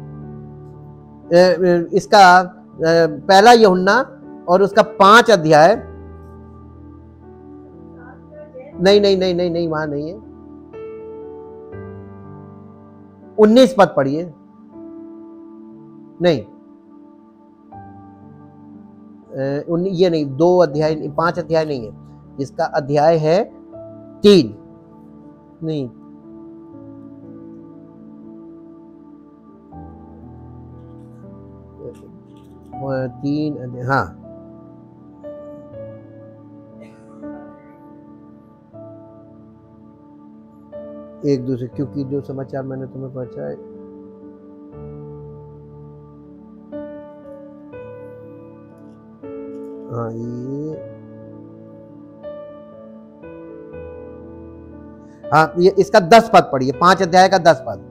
इसका पहला यूहन्ना और उसका 5 अध्याय, नहीं वहां नहीं है, 19 पद पढ़िए। नहीं ये नहीं, 2 अध्याय 5 अध्याय नहीं है, इसका अध्याय है 3, नहीं 3, हाँ एक दूसरे, क्योंकि जो समाचार मैंने तुम्हें पहुंचाए, हाँ ये इसका 10 पद पढ़िए, 5 अध्याय का 10 पद।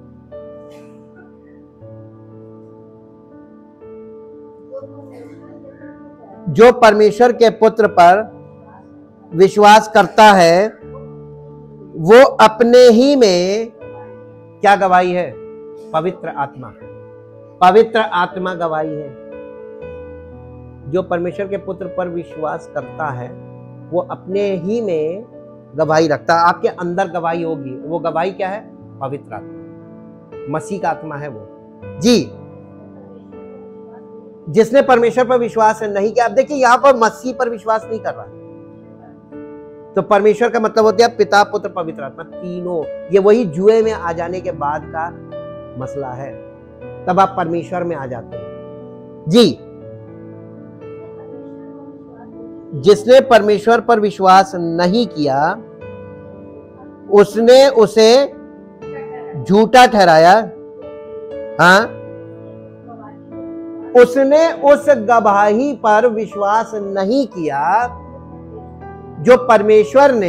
जो परमेश्वर के पुत्र पर विश्वास करता है वो अपने ही में क्या गवाही है? पवित्र आत्मा, पवित्र आत्मा गवाही है। जो परमेश्वर के पुत्र पर विश्वास करता है वो अपने ही में गवाही रखता है। आपके अंदर गवाही होगी, वो गवाही क्या है? पवित्र आत्मा, मसीह का आत्मा है वो जी। जिसने परमेश्वर पर विश्वास नहीं किया, अब देखिए यहां पर मसीह पर विश्वास नहीं कर रहा, तो परमेश्वर का मतलब होता है पिता पुत्र पवित्र आत्मा तीनों। ये वही जुए में आ जाने के बाद का मसला है, तब आप परमेश्वर में आ जाते हैं जी। जिसने परमेश्वर पर विश्वास नहीं किया उसने उसे झूठा ठहराया, हाँ, उसने उस गवाही पर विश्वास नहीं किया जो परमेश्वर ने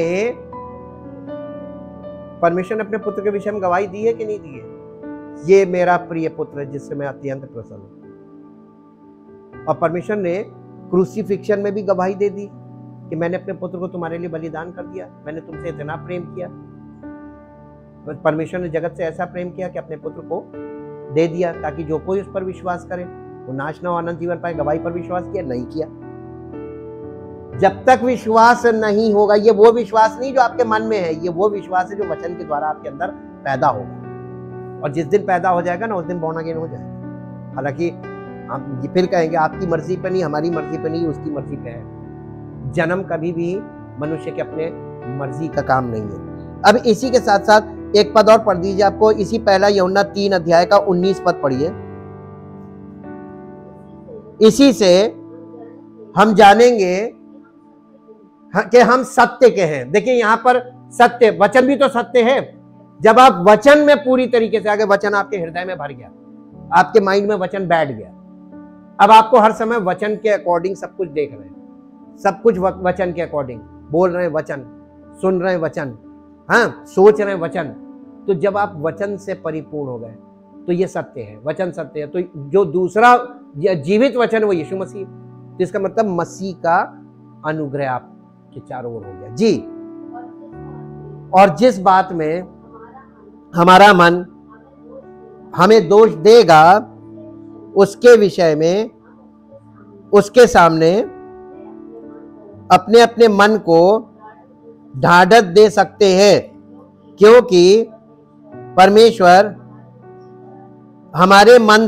अपने पुत्र के विषय में गवाही दी है कि नहीं दी है? ये मेरा प्रिय पुत्र है जिससे मैं अत्यंत प्रसन्न हूं। और परमेश्वर ने क्रूसिफिक्शन में भी गवाही दे दी कि मैंने अपने पुत्र को तुम्हारे लिए बलिदान कर दिया, मैंने तुमसे इतना प्रेम किया। परमेश्वर ने जगत से ऐसा प्रेम किया कि अपने पुत्र को दे दिया ताकि जो कोई उस पर विश्वास करे वो नाश न हो अनंत जीवन पाए। गवाही पर विश्वास किया? नहीं किया। जब तक विश्वास नहीं होगा, ये वो विश्वास नहीं जो आपके मन में है, ये वो विश्वास है जो वचन के द्वारा आपके अंदर पैदा होगा। और जिस दिन पैदा हो जाएगा ना, उस दिन बॉर्न अगेन हो जाएगा। हालांकि हम ये फिर कहेंगे आपकी मर्जी पे नहीं, हमारी मर्जी पे नहीं, उसकी मर्जी पे है। जन्म कभी भी मनुष्य के अपने मर्जी का काम नहीं है। अब इसी के साथ साथ एक पद और पढ़ दीजिए, आपको इसी पहला यूहन्ना 3 अध्याय का 19 पद पढ़िए। इसी से हम जानेंगे कि हम सत्य के हैं। देखिए यहां पर सत्य, वचन भी तो सत्य है। जब आप वचन में पूरी तरीके से आगे, वचन आपके हृदय में भर गया, आपके माइंड में वचन बैठ गया, अब आपको हर समय वचन के अकॉर्डिंग सब कुछ देख रहे हैं, सब कुछ वचन के अकॉर्डिंग बोल रहे हैं, वचन सुन रहे हैं, वचन, हाँ, सोच रहे हैं वचन। तो जब आप वचन से परिपूर्ण हो गए तो ये सत्य है, वचन सत्य है। तो जो दूसरा जीवित वचन है वो यीशु मसीह, तो इसका मतलब मसीह का अनुग्रह आपके चारों ओर हो गया जी। और जिस बात में हमारा मन हमें दोष देगा उसके विषय में उसके सामने अपने अपने मन को ढाढ़स दे सकते हैं, क्योंकि परमेश्वर हमारे मन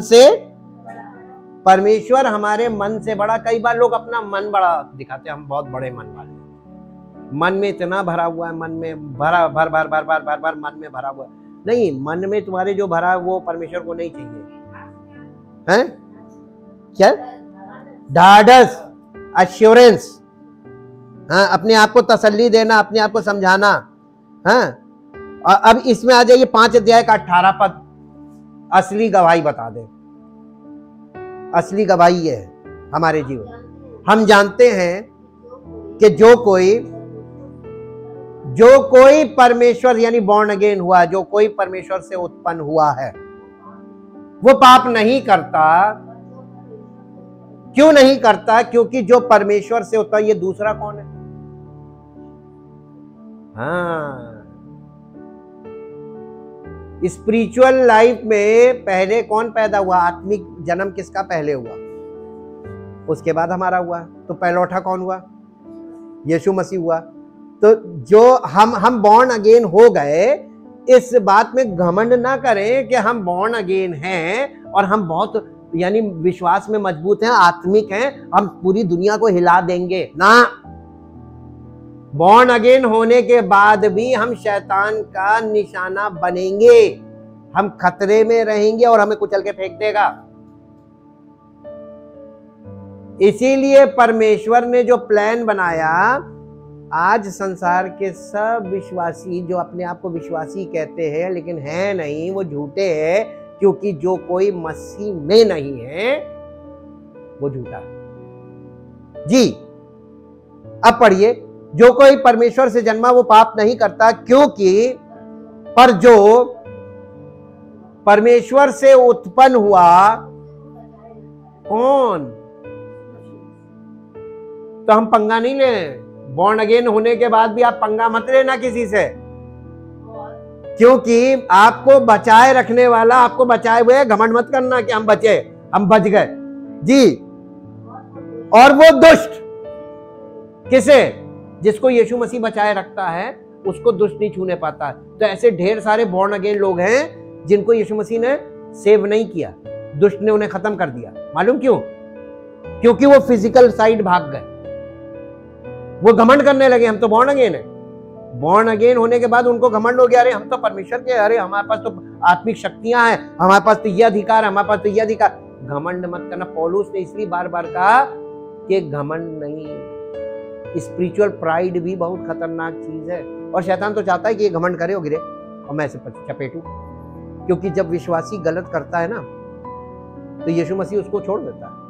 से बड़ा। कई बार लोग अपना मन बड़ा दिखाते हैं, हम बहुत बड़े मन वाले, मन में इतना भरा हुआ है, मन में भर मन में भरा हुआ है। नहीं, मन में तुम्हारे जो भरा है वो परमेश्वर को नहीं चाहिए, हैं? क्या? ढाढ़स, एश्योरेंस, हाँ, अपने आप को तसल्ली देना, अपने आप को समझाना, हाँ। और अब इसमें आ जाइए 5 अध्याय का 18 पद, असली गवाही बता दे। असली गवाही है हमारे जीवन। हम जानते हैं कि जो कोई परमेश्वर यानी बॉर्न अगेन हुआ, जो कोई परमेश्वर से उत्पन्न हुआ है, वो पाप नहीं करता, क्यों नहीं करता? क्योंकि जो परमेश्वर से होता है, ये दूसरा कौन है? हाँ, स्पिरिचुअल लाइफ में पहले कौन पैदा हुआ? आत्मिक जन्म किसका पहले हुआ? उसके बाद हमारा हुआ। तो पहलौठा कौन हुआ? यीशु मसीह हुआ। तो जो हम बॉर्न अगेन हो गए, इस बात में घमंड ना करें कि हम बॉर्न अगेन हैं और हम बहुत यानी विश्वास में मजबूत हैं, आत्मिक हैं, हम पूरी दुनिया को हिला देंगे ना। बॉर्न अगेन होने के बाद भी हम शैतान का निशाना बनेंगे, हम खतरे में रहेंगे और हमें कुचल के फेंक देगा। इसीलिए परमेश्वर ने जो प्लान बनाया, आज संसार के सब विश्वासी जो अपने आप को विश्वासी कहते हैं लेकिन है नहीं, वो झूठे हैं, क्योंकि जो कोई मसीह में नहीं है वो झूठा है। जी, अब पढ़िए, जो कोई परमेश्वर से जन्मा वो पाप नहीं करता, क्योंकि पर जो परमेश्वर से उत्पन्न हुआ, कौन? तो हम पंगा नहीं लें। बॉर्न अगेन होने के बाद भी आप पंगा मत लेना किसी से, क्योंकि आपको बचाए रखने वाला आपको बचाए हुए। घमंड मत करना कि हम बचे, हम बच गए। जी, और वो दुष्ट किसे? जिसको यीशु मसीह बचाए रखता है, उसको दुष्ट नहीं छूने पाता। तो ऐसे ढेर सारे बॉर्न अगेन लोग हैं जिनको यीशु मसीह ने सेव नहीं किया, दुष्ट ने उन्हें खत्म कर दिया। मालूम क्यों? क्योंकि वो फिजिकल साइड भाग गए, वो घमंड करने लगे हम तो बॉर्न अगेन है। बॉर्न अगेन होने के बाद उनको घमंड हो गया, अरे हम तो परमेश्वर के, अरे हमारे पास तो आत्मिक शक्तियां हैं, हमारे पास तो ये अधिकार है, हमारे पास तो ये अधिकार। घमंड मत करना। पौलुस ने इसलिए बार बार कहा कि घमंड नहीं, स्पिरिचुअल प्राइड भी बहुत खतरनाक चीज है। और शैतान तो चाहता है कि ये घमंड करे और गिरे और मैं इसे चपेटूं, क्योंकि जब विश्वासी गलत करता है ना, तो यीशु मसीह उसको छोड़ देता है।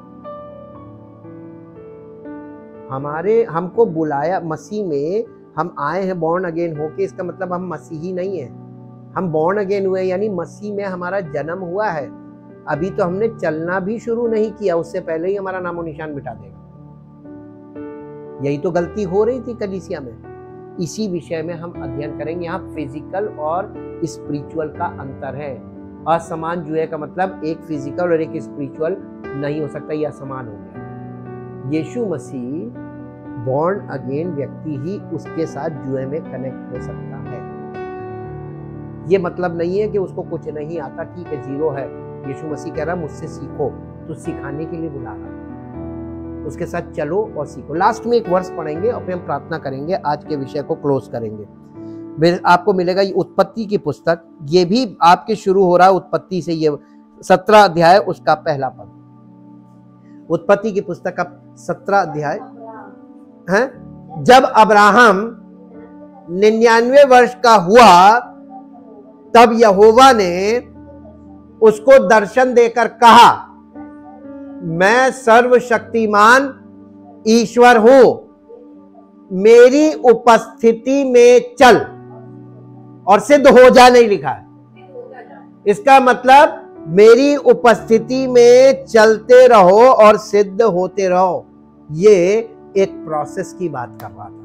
हमको बुलाया मसीह में, हम आए हैं बॉर्न अगेन होके, इसका मतलब हम मसीही नहीं है। हम बॉर्न अगेन हुए, यानी मसीह में हमारा जन्म हुआ है। अभी तो हमने चलना भी शुरू नहीं किया, उससे पहले ही हमारा नामो निशान मिटा देगा। यही तो गलती हो रही थी कलीसिया में। इसी विषय में हम अध्ययन करेंगे। यहाँ फिजिकल और स्पिरिचुअल का अंतर है। असमान जुए का मतलब एक फिजिकल और एक स्पिरिचुअल नहीं हो सकता, यह असमान हो गया। यीशु मसीह बॉर्न अगेन व्यक्ति ही उसके साथ जुए में कनेक्ट हो सकता है। ये मतलब नहीं है कि उसको कुछ नहीं आता, ठीक है, जीरो है। यीशु मसीह कह रहा मुझसे सीखो, तो सिखाने के लिए बुला रहा, उसके साथ चलो और सीखो। लास्ट में एक वर्ष पढ़ेंगे और फिर हम प्रार्थना करेंगे, आज के विषय को क्लोज करेंगे। आपको मिलेगा ये उत्पत्ति की पुस्तक, ये भी आपके शुरू हो रहा है उत्पत्ति से, ये 17 अध्याय उसका पहला पद। उत्पत्ति की पुस्तक का 17 अध्याय है। जब अब्राहम 99 वर्ष का हुआ, तब यहोवा ने उसको दर्शन देकर कहा, मैं सर्वशक्तिमान ईश्वर हूं, मेरी उपस्थिति में चल और सिद्ध हो जा, नहीं लिखा है। इसका मतलब मेरी उपस्थिति में चलते रहो और सिद्ध होते रहो। ये एक प्रोसेस की बात कर रहा था,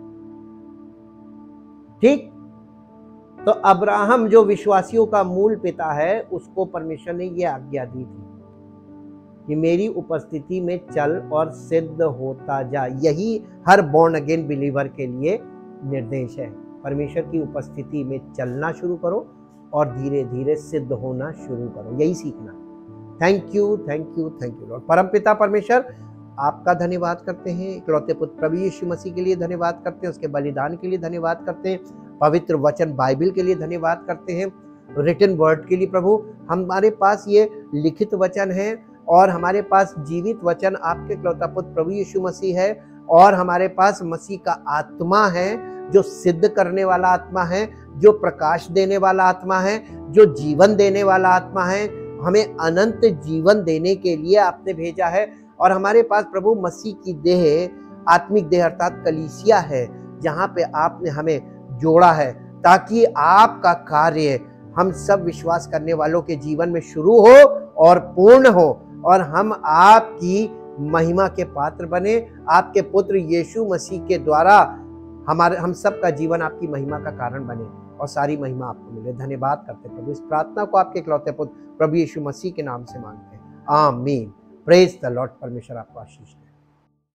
ठीक। तो अब्राहम जो विश्वासियों का मूल पिता है, उसको परमेश्वर ने यह आज्ञा दी थी कि मेरी उपस्थिति में चल और सिद्ध होता जा। यही हर बॉर्न अगेन बिलीवर के लिए निर्देश है। परमेश्वर की उपस्थिति में चलना शुरू करो और धीरे धीरे सिद्ध होना शुरू करो, यही सीखना। Thank you, thank you, thank you Lord. परमपिता परमेश्वर, आपका धन्यवाद करते हैं, इकलौते पुत्र प्रभु यीशु मसीह के लिए धन्यवाद करते हैं, उसके बलिदान के लिए धन्यवाद करते हैं, पवित्र वचन बाइबल के लिए धन्यवाद करते हैं, रिटन वर्ड के लिए। प्रभु, हमारे पास ये लिखित वचन है और हमारे पास जीवित वचन आपके इकलौता पुत्र प्रभु यीशु मसीह है, और हमारे पास मसीह का आत्मा है जो सिद्ध करने वाला आत्मा है, जो प्रकाश देने वाला आत्मा है, जो जीवन देने वाला आत्मा है। हमें अनंत जीवन देने के लिए आपने भेजा है। और हमारे पास प्रभु मसीह की देह, आत्मिक देह अर्थात कलीसिया है, जहाँ पे आपने हमें जोड़ा है, ताकि आपका कार्य हम सब विश्वास करने वालों के जीवन में शुरू हो और पूर्ण हो, और हम आपकी महिमा के पात्र बने। आपके पुत्र यीशु मसीह के द्वारा हम सब का जीवन आपकी महिमा का कारण बने और सारी महिमा आपको मिले। धन्यवाद करते प्रभु। इस प्रार्थना को आपके इकलौते पुत्र प्रभु यीशु मसीह के नाम से मांगते हैं, आमीन। Praise the Lord. परमेश्वर आपको आशीष दे।